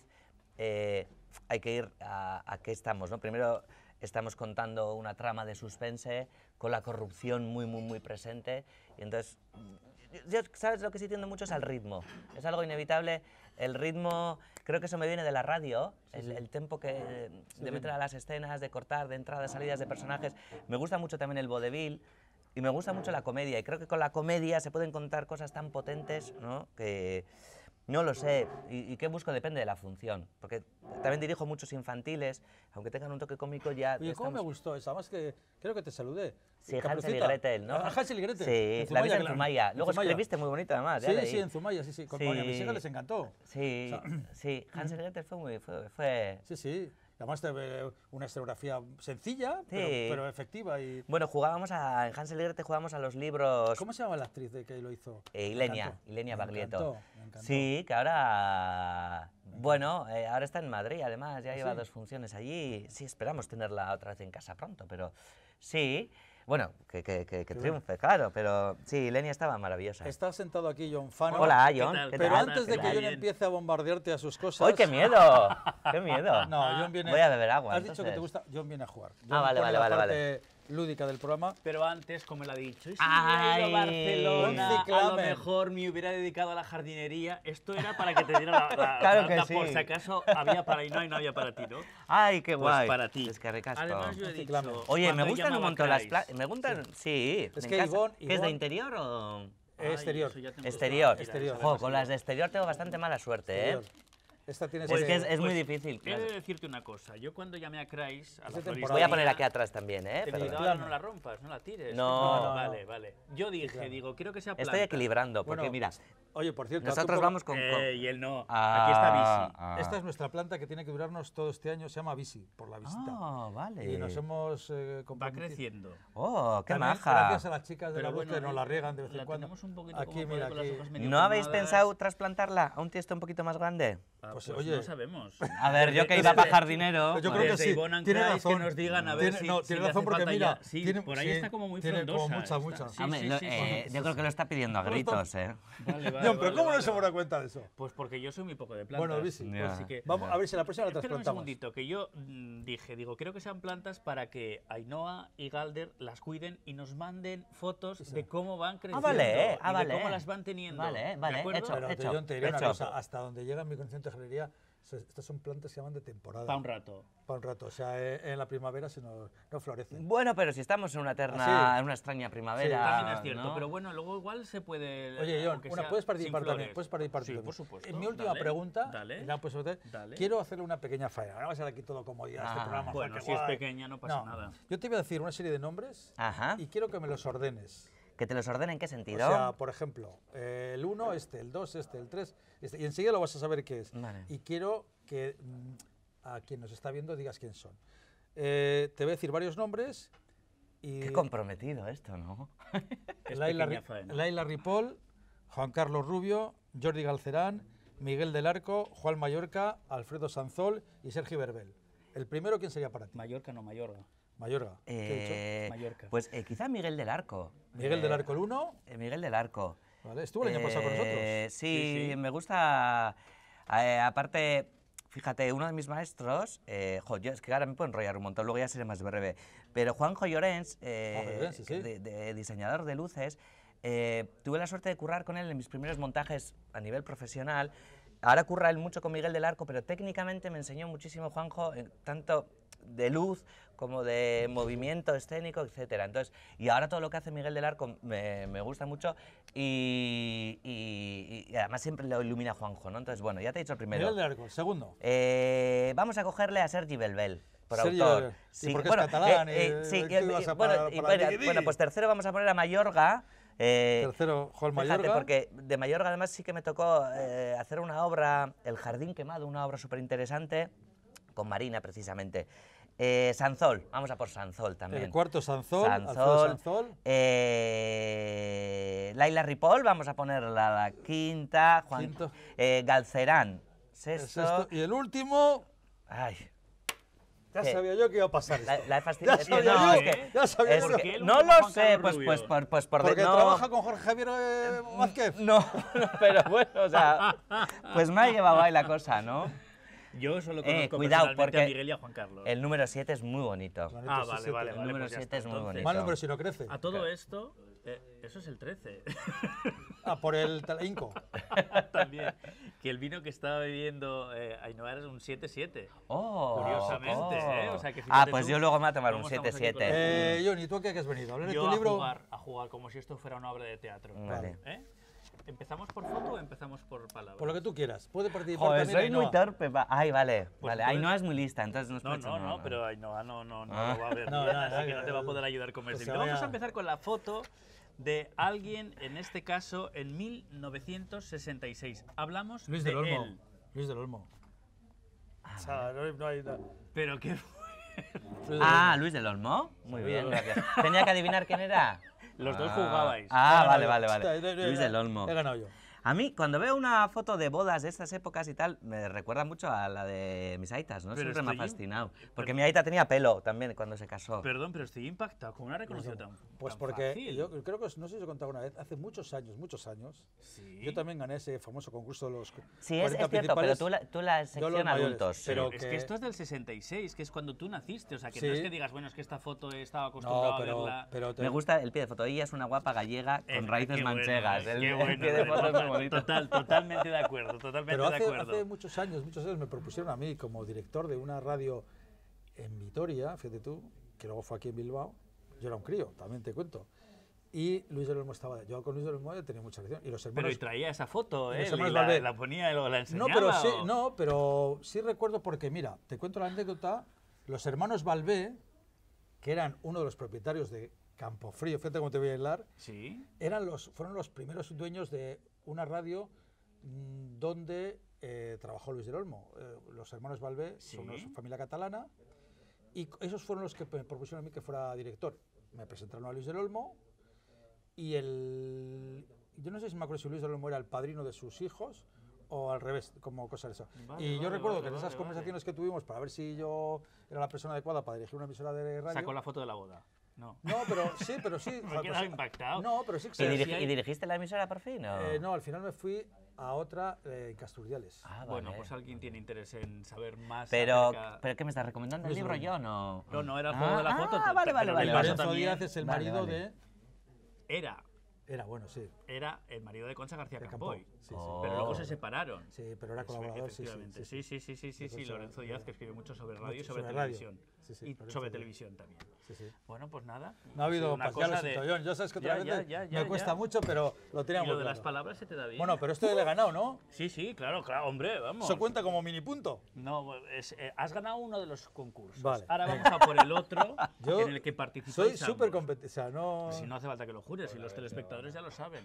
eh, hay que ir a, a qué estamos, ¿no? Primero estamos contando una trama de suspense con la corrupción muy, muy, muy presente, y entonces... Yo, ¿sabes lo que sí tiendo mucho? Es al ritmo. Es algo inevitable. El ritmo, creo que eso me viene de la radio, sí, el, sí. el tempo que, sí, de meter a las escenas, de cortar, de entradas, salidas de personajes. Me gusta mucho también el vodevil y me gusta mucho la comedia. Y creo que con la comedia se pueden contar cosas tan potentes, ¿no? Que no lo sé. ¿Y, y qué busco? Depende de la función. Porque también dirijo muchos infantiles, aunque tengan un toque cómico ya... Oye, ¿cómo estamos... me gustó esa? Además que creo que te saludé. Sí, Hansel y Gretel, ¿no? Ah, Hansel y Gretel. Sí, en la viste en Zumaya. Luego Zumaya. Escribiste muy bonito además. Sí, sí, en Zumaya, sí, sí. Con sí. María, a mis hijas les encantó. Sí, o sea, sí. Hansel y Gretel fue muy... Fue, fue... Sí, sí. Además, una escenografía sencilla, sí. pero, pero efectiva. Y... Bueno, jugábamos a, en Hansel y Gretel jugábamos a los libros... ¿Cómo se llama la actriz de que lo hizo? Eh, Ilenia, Ilenia me Baglietto. Encantó, me encantó. Sí, que ahora... Bueno, eh, ahora está en Madrid, además, ya lleva ¿Sí? dos funciones allí. Sí, esperamos tenerla otra vez en casa pronto, pero sí... Bueno, que, que, que, que triunfe, claro, pero sí, Ilenia estaba maravillosa. Está sentado aquí Jon Fano. Hola, Jon. ¿Qué tal? Pero antes de que Jon empiece a bombardearte a sus cosas... ¡Ay, qué miedo! ¡Qué miedo! No, Jon viene... Voy a beber agua, Has entonces. dicho que te gusta... Jon viene a jugar. Jon ah, vale, vale, la vale, parte vale. lúdica del programa. Pero antes, como él ha dicho, si Ay, hubiera ido a Barcelona, a lo mejor me hubiera dedicado a la jardinería. Esto era para que te diera la, la claro plata que sí. por si acaso había para ir, no, y no había para ti, ¿no? Ay, qué guay. Pues para ti. Es que ricasco. Además, yo he dicho... Oye, me gustan un montón las playas. Me gustan, sí. Es me que encanta. Ivonne, ¿Qué es de interior o...? Ay, exterior. Exterior. exterior. Jo, con las de exterior tengo bastante mala suerte, exterior. ¿eh? Esta tiene pues que es, es pues, muy difícil. He de decirte una cosa. Yo cuando llamé a Kreis, a la floristería... Voy a poner aquí atrás también, ¿eh? Te digo, no, no la rompas, no la tires. No. no, no vale, vale. Yo dije, claro. digo, quiero que sea planta. Estoy equilibrando, porque bueno, mira... Oye, por cierto, Nosotros tú- vamos con... Eh, con- y él no. Ah, Aquí está Visi. ah. Esta es nuestra planta que tiene que durarnos todo este año, se llama Visi, por la visita. Ah, vale. Y nos hemos eh, Va comprometido. creciendo. Oh, qué También maja. Gracias a las chicas de Pero la luz bueno, que nos la riegan de vez en la cuando. tenemos un poquito Aquí, como mira, con las aquí. hojas medio ¿No habéis quemadas. pensado trasplantarla a un tiesto un poquito más grande? Ah, Pues, pues, oye, no sabemos. A ver, yo que iba para jardinero. Yo creo que Desde sí. Ivonne and Tiene Kreis, razón. que nos digan a ver Tiene- si- no, si tiene le razón hace porque falta mira, ya. Sí, tiene- por ahí sí, está como muy tiene como frondosa, mucha, está. mucha. Sí, Hombre, sí, lo- sí, eh, sí, yo sí, creo que lo está pidiendo a Pero gritos, ¿eh? Vale, vale, No, pero vale, ¿cómo no vale. se hemos dado cuenta de eso? Pues porque yo soy muy poco de plantas. Bueno, Visi, Ya. Así que... Vamos a ver si la próxima la Espera un trasplantamos. segundito, que yo mm, dije, digo, creo que sean plantas para que Ainhoa y Galder las cuiden y nos manden fotos de cómo van creciendo vale, ah, y vale. de cómo las van teniendo. Vale, ¿de vale, acuerdo? hecho, Pero te- hecho, yo te diré una hecho. cosa, hasta donde llega mi conocimiento de jardinería, se- estas son plantas que se llaman de temporada. Pa' un rato. Para un rato, o sea, eh, en la primavera se nos, no florecen. Bueno, pero si estamos en una eterna, Ah, sí. en una extraña primavera. También es cierto, ¿no? pero bueno, luego igual se puede... Oye, John, aunque una, sea puedes participar sin también, flores. puedes participar Sí, también. por supuesto. En mi última Dale, pregunta, dale, ya, pues, dale. quiero hacerle una pequeña faena. Ahora va a ser aquí todo comodidad, este Ah, programa. bueno, joder, qué si es guay. pequeña no pasa nada. Yo te voy a decir una serie de nombres Ajá. y quiero que me los ordenes. ¿Que te los ordene en qué O sentido? sea, por ejemplo, eh, el uno, este, el dos, este, el tres, este, y enseguida lo vas a saber qué es. Vale. Y quiero que mm, a quien nos está viendo digas quién son. Eh, te voy a decir varios nombres y... Qué comprometido esto, ¿no? Es Laila, pequeña Ri- faena. Laila Ripoll, Juan Carlos Rubio, Jordi Galcerán, Miguel del Arco, Juan Mallorca, Alfredo Sanzol y Sergio Verbel. El primero, ¿quién sería para ti? Mallorca no, Mayorga. Mayorga. ¿Qué he dicho? Eh, Mallorca. Pues eh, quizá Miguel del Arco. Miguel Eh, del Arco el uno. eh, Miguel del Arco. Vale, estuvo el año pasado con nosotros. Eh, Sí, Sí, sí. me gusta. eh, aparte, fíjate, uno de mis maestros, eh, jo, yo es que ahora me puedo enrollar un montón, luego ya seré más breve, pero Juanjo Llorens, eh, Juanjo Llorens, sí, sí. de- de diseñador de luces, eh, tuve la suerte de currar con él en mis primeros montajes a nivel profesional. Ahora curra él mucho con Miguel del Arco, pero técnicamente me enseñó muchísimo Juanjo, eh, tanto de luz como de movimiento escénico, etcétera. Entonces, y ahora todo lo que hace Miguel del Arco me, me gusta mucho y, y- y además siempre lo ilumina Juanjo, ¿no? Entonces, bueno, ya te he dicho el primero. Miguel del Arco, el segundo. Eh, vamos a cogerle a Sergi Belbel, por Sergi autor. Belbel. ¿Y por qué es catalán? eh, eh, ¿Y sí, tú eh, ibas a bueno, para- y para bueno, Digidí? bueno, pues tercero vamos a poner a Mayorga. eh, Tercero, Juan Fíjate, Mayorga. porque de Mayorga además sí que me tocó eh, hacer una obra, El Jardín Quemado, una obra súper interesante, con Marina precisamente. Eh, Sanzol, vamos a por Sanzol también. El cuarto, Sanzol, Alfredo Sanzol. Sanzol. Eh, Laila Ripoll, vamos a ponerla la quinta. Juan, Quinto. eh, Galcerán, El sexto. sexto. Y el último, Ay, ya ¿Qué? sabía yo que iba a pasar la, esto. la he fastidiado. Ya Es que sabía no, yo, es que- ya sabía es yo. que- ¿Por qué no luego lo Juan sé, Carlos pues, Rubio? pues, por, pues por de- Porque no, trabaja con Jorge Javier eh, Vázquez. no, no, pero bueno, o sea, pues me ha llevado ahí la cosa, ¿no? Yo solo Eh, conozco cuidado, personalmente porque a Miguel y a Juan Carlos. el número siete es muy bonito. Ah, vale, vale, El vale. número pues ya siete es está. muy Entonces, bonito. Mal número si no crece. A todo esto, eh, eso es el trece. Ah, por el talinco. También. Que el vino que estaba bebiendo eh, Ainhoa era un siete siete. Oh, Curiosamente, oh. ¿eh? O sea, que Ah, fíjate pues tú yo luego me voy a tomar un cómo estamos siete aquí con siete. Eh, Johnny, ¿tú a qué has venido? ¿A hablar de Yo tu a libro? jugar, a jugar como si esto fuera una obra de teatro. Vale. ¿Eh? ¿Empezamos por foto o empezamos por palabras? Por lo que tú quieras. Puede participar Joder, también soy muy Ainhoa. torpe. va- Ay, vale, Pues vale. entonces- Ainhoa es muy lista, entonces no es No, mucho, no, no, pero Ainhoa no, no, no Ah. lo va a ver. No, bien, no, así no, que no te va a poder ayudar con pues ese se libro. Vamos vaya- a empezar con la foto de alguien, en este caso, en mil novecientos sesenta y seis. Hablamos Luis de del Olmo. él. Luis del Olmo. O sea, no, hay- no hay nada. Pero qué Ah, Luis del Olmo. Muy Sí, bien, claro. gracias. Tenía que adivinar quién era. Los dos Ah. jugabais. Ah, No, vale, no, vale, no, vale. no, no, no, Luis no, del Olmo. He ganado yo. A mí, cuando veo una foto de bodas de estas épocas y tal, me recuerda mucho a la de mis aitas, ¿no? Pero Siempre me ha estoy- fascinado. Porque pero- mi aita tenía pelo también cuando se casó. Perdón, pero estoy impactado. ¿Cómo la reconoció tan Pues tan porque fácil? yo creo que, no sé si os he contado una vez, hace muchos años, muchos años, Sí. yo también gané ese famoso concurso de los Sí, es, cuarenta es cierto, pero principales. tú la, tú la Yo los sección mayores, adultos. pero Es que esto es del sesenta y seis, que es cuando tú naciste. O sea, que no Sí. es que digas, bueno, es que esta foto estaba acostumbrado No, a pero, verla. pero te- Me gusta el pie de foto. Ella es una guapa gallega con Eh, raíces qué bueno, manchegas. eh, el, qué el bueno, pie de foto es muy total, bonito. total, totalmente de acuerdo, totalmente Pero de hace, acuerdo. hace muchos años, muchos años me propusieron a mí como director de una radio en Vitoria, fíjate tú, que luego fue aquí en Bilbao. Yo era un crío, también te cuento. Y Luis del Olmo estaba. Yo con Luis del Olmo tenía mucha relación. Y los hermanos. Pero y traía esa foto, y ¿eh? los Y hermanos la, Valverde. la ponía y luego la No, enseñaba. pero sí, ¿o? no, pero sí recuerdo porque, mira, te cuento la anécdota. Los hermanos Valvé, que eran uno de los propietarios de Campofrío, fíjate cómo te voy a hablar, Sí. eran los, fueron los primeros dueños de una radio mmm, donde eh, trabajó Luis del Olmo. Eh, los hermanos Valvé Sí. son una familia catalana y esos fueron los que me propusieron a mí que fuera director. Me presentaron a Luis del Olmo y el... Yo no sé si me acuerdo si Luis del Olmo era el padrino de sus hijos o al revés, como cosa de eso. Vale, y yo vale, recuerdo vale, que en esas vale, conversaciones que tuvimos para ver si yo era la persona adecuada para dirigir una emisora de radio... Sacó la foto de la boda. No. No, pero sí, pero sí. Me he pues quedado sí. impactado. No, pero sí que ¿Y, sí. dirigi- y dirigiste la emisora por fin? ¿o? Eh, no, al final me fui a otra eh, en Casturdiales. Ah, Bueno, vale. pues alguien tiene interés en saber más. Pero, acerca- ¿pero qué me estás recomendando? ¿El Luis libro Olmo. yo no? No, no, era el juego de la foto. Ah, pero- vale, vale, pero vale. el vale. paso Lorenzo también- Díaz es el Vale, marido vale. de... Era, Era, bueno, sí. era el marido de Concha García De Campoy. Campoy, sí, sí. Pero luego se Oh. separaron. Sí, pero era colaborador, sí, sí, Efectivamente. sí, Sí, sí, sí, sí, sí, De sí, Concha, Lorenzo Díaz, que escribe mucho sobre radio y mucho sobre, sobre radio. televisión. Sí, sí, y Lorenzo sobre Díaz. televisión también. Sí, sí. Bueno, pues nada. No ha habido... una Ya lo cosa siento, de- John. Ya sabes que Ya, otra ya, vez ya, me ya, cuesta ya. mucho, pero lo tenía Y muy lo de claro. las palabras se te da bien. Bueno, pero esto le he ganado, ¿no? Sí, sí, claro, claro, hombre, vamos. ¿Eso cuenta como mini punto? No, es, eh, has ganado uno de los concursos. Vale. Ahora vamos a por el otro Yo en el que participáis soy ambos. súper competente, o sea, no... Si no hace falta que lo jures, si los telespectadores ya lo saben.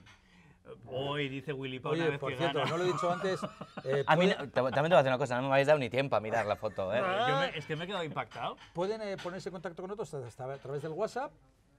Hoy dice Willy Pau una Oye, vez por que cierto, gana. no lo he dicho antes... eh, A mí, puede- no- te- también te voy a decir una cosa, no me habéis dado ni tiempo a mirar la foto, ¿eh? Eh, yo me- es que me he quedado impactado. Pueden eh, ponerse en contacto con nosotros hasta a través del WhatsApp,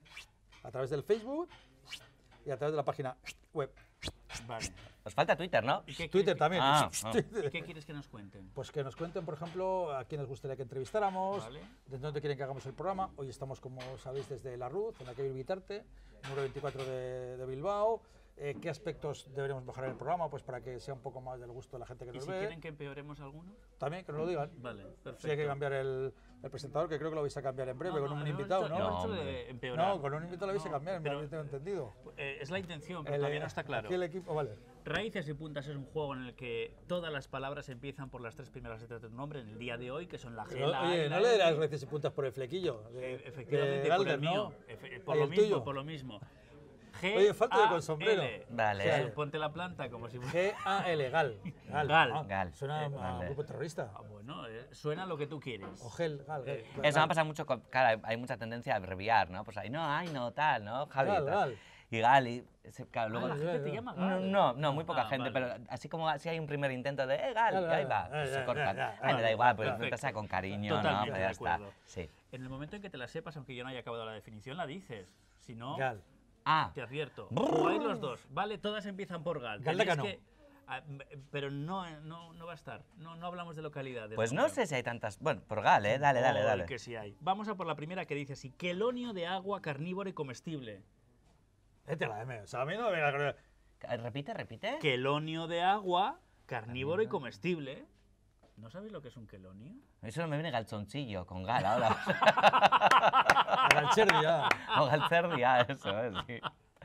a través del Facebook y a través de la página web. Vale. Os falta Twitter, ¿no? ¿Y qué, Twitter qué- también. Ah, ah. ¿Y qué quieres que nos cuenten? Pues que nos cuenten, por ejemplo, a quién les gustaría que entrevistáramos, Vale. desde dónde quieren que hagamos el programa. Hoy estamos, como sabéis, desde La Ruz, en la calle Vitarte, número veinticuatro de, de Bilbao. Eh, ¿Qué aspectos deberíamos mejorar en el programa? Pues para que sea un poco más del gusto de la gente que ¿Y nos si ve. quieren que empeoremos alguno? También, que nos lo digan. Vale, perfecto. Si hay que cambiar el, el presentador, que creo que lo vais a cambiar en breve, No, con no, un habíamos invitado, dicho- ¿no? habíamos dicho de empeorar. No, con un invitado lo vais a No, cambiar, pero- me tengo entendido. Eh, es la intención, pero El, todavía eh, no está claro. Aquí el equipo, vale. Raíces y puntas es un juego en el que todas las palabras empiezan por las tres primeras letras de tu nombre en el día de hoy, que son la G, No, la A y oye, la no le L. darás veces y puntas por el flequillo. De, Eh, Efectivamente, de por Galder, el mío. ¿no? Efe- por Ahí lo el mismo, tuyo. por lo mismo. G, Oye, falta de A, con sombrero. L. Vale. O sea, ponte la planta como si fuera... G A L, Gal. Gal. Gal. Ah, Gal. Suena a Vale. grupo terrorista. Ah, bueno, eh, suena lo que tú quieres. O Gel, Gal. Gal. Eso me ha pasado mucho, con, claro, hay, hay mucha tendencia a abreviar, ¿no? Pues ahí, no, ay, no, tal, ¿no? Javi, Gal, tal. Gal. Y Gal, y, ese- claro, luego... Ah, la gente te llama no, Gal. no, no, muy poca Ah, gente, vale. pero así como así hay un primer intento de, eh, Gal, Gal, y ahí Gal, va, Gal, pues se ya, cortan. ya, ya, Ay, me vale, da igual, pero perfecto. intenta con cariño, Totalmente ¿no? de Pero ya está. acuerdo. Sí. En el momento en que te la sepas, aunque yo no haya acabado la definición, la dices. Si no, Gal. Ah, te advierto. Jugáis los dos, ¿vale? Todas empiezan por Gal. Gal de Tenéis Cano. que- ah, m- pero no, no, no va a estar. No, no hablamos de localidades. pues no nunca. sé si hay tantas... Bueno, por Gal, ¿eh? Dale, dale, Oh, dale. que sí hay. Vamos a por la primera que dice así: quelonio de agua carnívoro y comestible. Vete a la M. O sea, a mí no me venga con... Repite, repite. Quelonio de agua carnívoro y comestible. ¿No sabéis lo que es un quelonio? Eso no me viene galchonchillo con Gal ahora. Galcherdia. O Galcerdia, eso es, sí.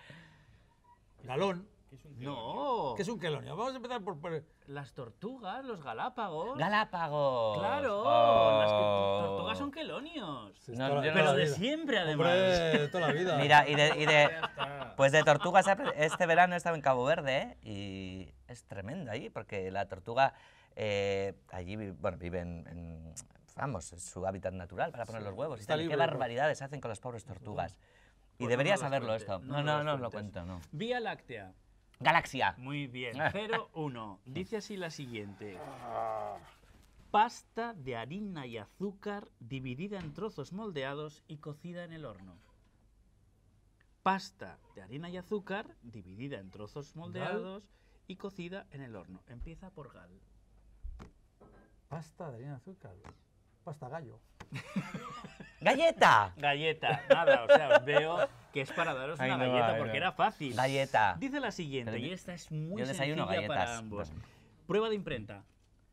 Galón. No. ¿Qué es un quelonio? Vamos a empezar por... por- Las tortugas, los galápagos. Galápagos. Claro, Oh. las que- tortugas son quelonios. Sí, No, toda- yo toda Pero la de vida. siempre, además. Hombre, toda la vida. Mira, y de, y de pues de tortugas este verano he estado en Cabo Verde, ¿eh? Y es tremendo ahí porque la tortuga eh, allí vi- bueno, vive en, en, vamos, es su hábitat natural para poner Sí, los huevos. Y está tal, y libre, qué ¿no? barbaridades hacen con las pobres tortugas. Y Pues deberías no nos saberlo cuentes, esto. no No, nos no, las no, os lo cuentes. cuento, no. Vía Láctea. Galaxia. Muy bien. cero uno. Dice así la siguiente. Pasta de harina y azúcar dividida en trozos moldeados y cocida en el horno. Pasta de harina y azúcar dividida en trozos moldeados y cocida en el horno. Empieza por Gal. Pasta de harina de azúcar. Pasta gallo. ¡Galleta! Galleta. Nada, o sea, os veo que es para daros Ay, una no, galleta ay, porque no. era fácil. Galleta. Dice la siguiente, Pero y yo- esta es muy yo desayuno sencilla para galletas. ambos. Bueno. Prueba de imprenta.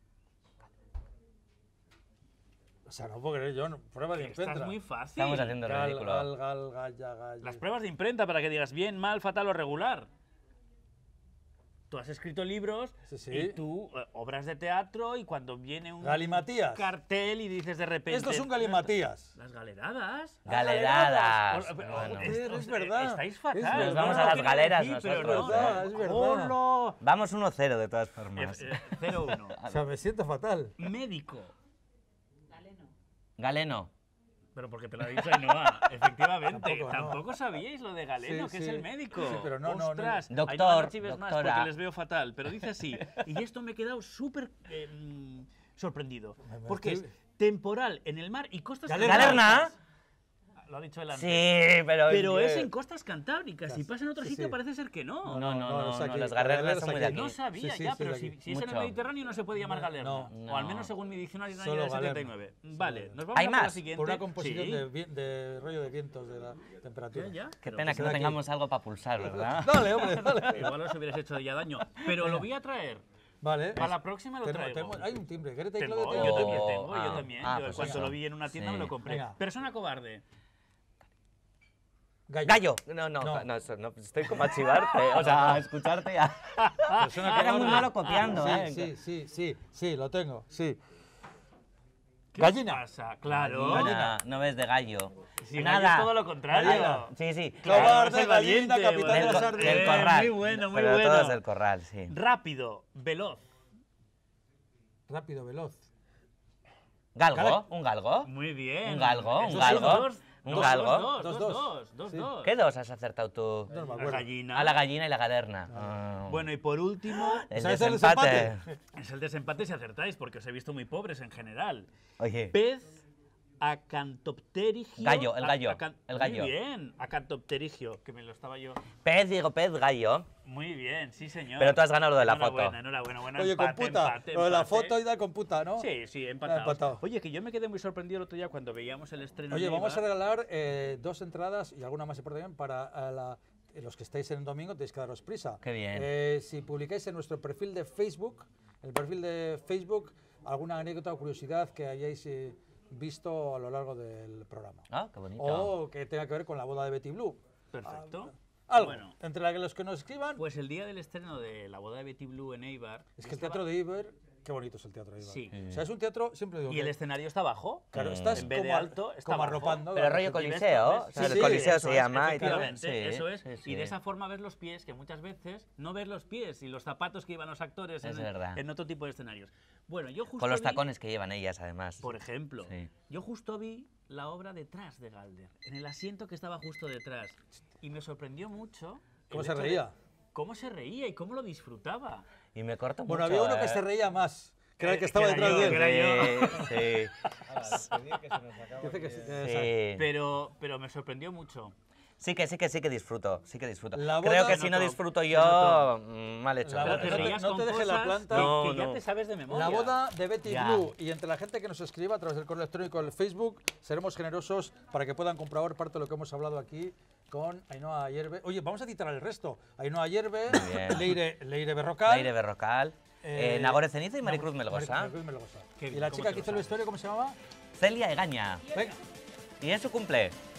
O sea, no puedo creer yo. No, prueba de Esta es imprenta. muy fácil. Estamos haciendo Gal, ridículo. gal, gal, galla, galla. Las pruebas de imprenta para que digas bien, mal, fatal o regular. Tú has escrito libros Sí, sí. y tú eh, obras de teatro y cuando viene un Galimatías. cartel y dices de repente... Esto es un galimatías. Las galeradas. Galeradas. Hola, pero- Bueno. es- Es os- verdad. Estáis Es fatal. verdad. Nos vamos No a lo las quería galeras decir, pero nosotros, no. Es verdad, es verdad. Hola. Vamos uno cero de todas formas. Eh, eh, cero uno. O sea, me siento fatal. Médico. Galeno. Pero porque te lo ha dicho Ainhoa, efectivamente. Tampoco, Tampoco, no. sabíais lo de Galeno, Sí, que sí. es el médico. Sí, pero no, no, no. Ostras, Doctor, Ainhoa, no archives más doctora. porque les veo fatal. Pero dice así, y esto me he quedado súper eh, mm, sorprendido. me Porque estoy- es temporal en el mar y costas Galerna. cantábricas. Lo ha dicho él antes. Sí, pero... Pero eh, es en costas cantábricas. Si pasa en otro Sí, sitio sí. parece ser que no. No, no, no, es no, aquí, las la galernas galera son es muy de aquí. aquí. No sabía Sí, sí, ya, sí, pero de si, aquí. si es en el Mucho. Mediterráneo no se puede llamar galerna. no, O al no. menos según mi diccionario del Solo año galerna. setenta y nueve. Vale, nos vamos ¿Hay a por la más? siguiente. Por una composición Sí. de, vi- de rollo de vientos de la temperatura. Ya, ya. Qué Pero pena que que se no da aquí. tengamos algo para pulsar, ¿verdad? Dale, hombre, dale. Igual os hubierais hecho ya daño. Pero lo voy a traer. Vale. Para la próxima lo Tenemos- traigo. tenemos- hay un timbre. ¿Quieres te Tengo, lo de yo timbre? también tengo, Ah, yo también. ah, Yo pues cuando eso. lo vi en una tienda Sí. me lo compré. Venga. Persona cobarde. Gallo. Gallo. No, no, No. no, eso, no, estoy como a chivarte, o sea, a escucharte ya. Persona Era muy cobarde. malo copiando, sí, ¿eh? Sí, sí, sí, sí, lo tengo, sí. ¿Qué Gallina. pasa? Claro. Gallina, no ves de gallo. Si Nada. Gallo es todo lo contrario. Nada. Sí, sí. Cobarde, es el gallina, valiente, capitán Del, de co- las del sardinas. corral. Muy bueno, muy Pero bueno. todo es del corral, sí. Rápido, veloz. Rápido, veloz. ¿Galgo? Cala- ¿Un galgo? Muy bien. ¿Un galgo? ¿Un Esos galgo? son dos- ¿Un dos, galgo? Dos, dos, Dos, dos, dos. dos, dos, Sí. dos. ¿Qué dos has acertado tú? No me La acuerdo. gallina. A la gallina y la galerna. Ah. Bueno, y por último, el ¿sabes el desempate. desempate? es el desempate si acertáis, porque os he visto muy pobres en general. Oye, Pez acantopterigio. Gallo, el a- gallo, acan- el gallo. Muy bien, acantopterigio, que me lo estaba yo. pez, digo pez, gallo. Muy bien, sí, señor. Pero tú has ganado lo de la Enhorabuena, foto. Enhorabuena, bueno, Oye, empate, computa. empate, Lo de la empate. foto y da computa, ¿no? Sí, sí, empatados. empatado. Oye, que yo me quedé muy sorprendido el otro día cuando veíamos el estreno. Oye, en vamos a Eibar. regalar eh, dos entradas y alguna más importante también para eh, la- eh, los que estáis en el domingo, tenéis que daros prisa. Qué bien. Eh, si publicáis en nuestro perfil de Facebook, el perfil de Facebook, alguna anécdota o curiosidad que hayáis eh, visto a lo largo del programa. Ah, qué bonito. O que tenga que ver con la boda de Betty Blue. Perfecto. Algo. Bueno. Entre la- los que nos escriban. Pues el día del estreno de la boda de Betty Blue en Eibar. es que yo el teatro de Eibar, qué bonito es el teatro de Eibar. Sí. O sea, es un teatro, siempre digo. Y el que- escenario está abajo. Claro, Mm. estás En vez de como, alto, está como abajo. arropando. Pero a la rollo gente. coliseo, ¿Ves? o sea, Sí, el sí, coliseo eso se es, llama y tal. efectivamente, Sí, eso es. sí, Y sí. de esa forma ves los pies, que muchas veces no ves los pies y los zapatos que llevan los actores Es en, verdad. en otro tipo de escenarios. Bueno, yo justo Con los vi, tacones que llevan ellas, además. por ejemplo, Sí. yo justo vi la obra detrás de Galder, en el asiento que estaba justo detrás. Y me sorprendió mucho. ¿Cómo el se hecho de reía? Cómo se reía y cómo lo disfrutaba. Y me corto Bueno, mucho, había uno que ¿eh? se reía más, que era el que Eh, estaba que era detrás yo, de él. que era yo. Sí. Dice que sí, que Sí. Pero, pero me sorprendió mucho. Sí que sí que sí que disfruto, sí que disfruto. La Creo boda- que Se si no notó, disfruto se yo, notó. mm, mal hecho. La Pero boda- te no te- reías no con te dejes la cosas planta. que, No, que ya no. te sabes de memoria. La boda de Betty Ya. Blue. Y entre la gente que nos escriba a través del correo electrónico del Facebook, seremos generosos para que puedan comprobar parte de lo que hemos hablado aquí con Ainhoa Yerbe. Oye, vamos a citar el resto. Ainhoa Yerbe, Muy bien. Leire, Leire Berrocal. Leire Berrocal, eh, eh, Nagore Ceniza y Maricruz Melgosa. Maricruz Melgosa. Qué Y bien, la ¿cómo chica te que lo hizo la sabes? historia, ¿cómo se llamaba? Celia Egaña. Venga. Y es su cumple.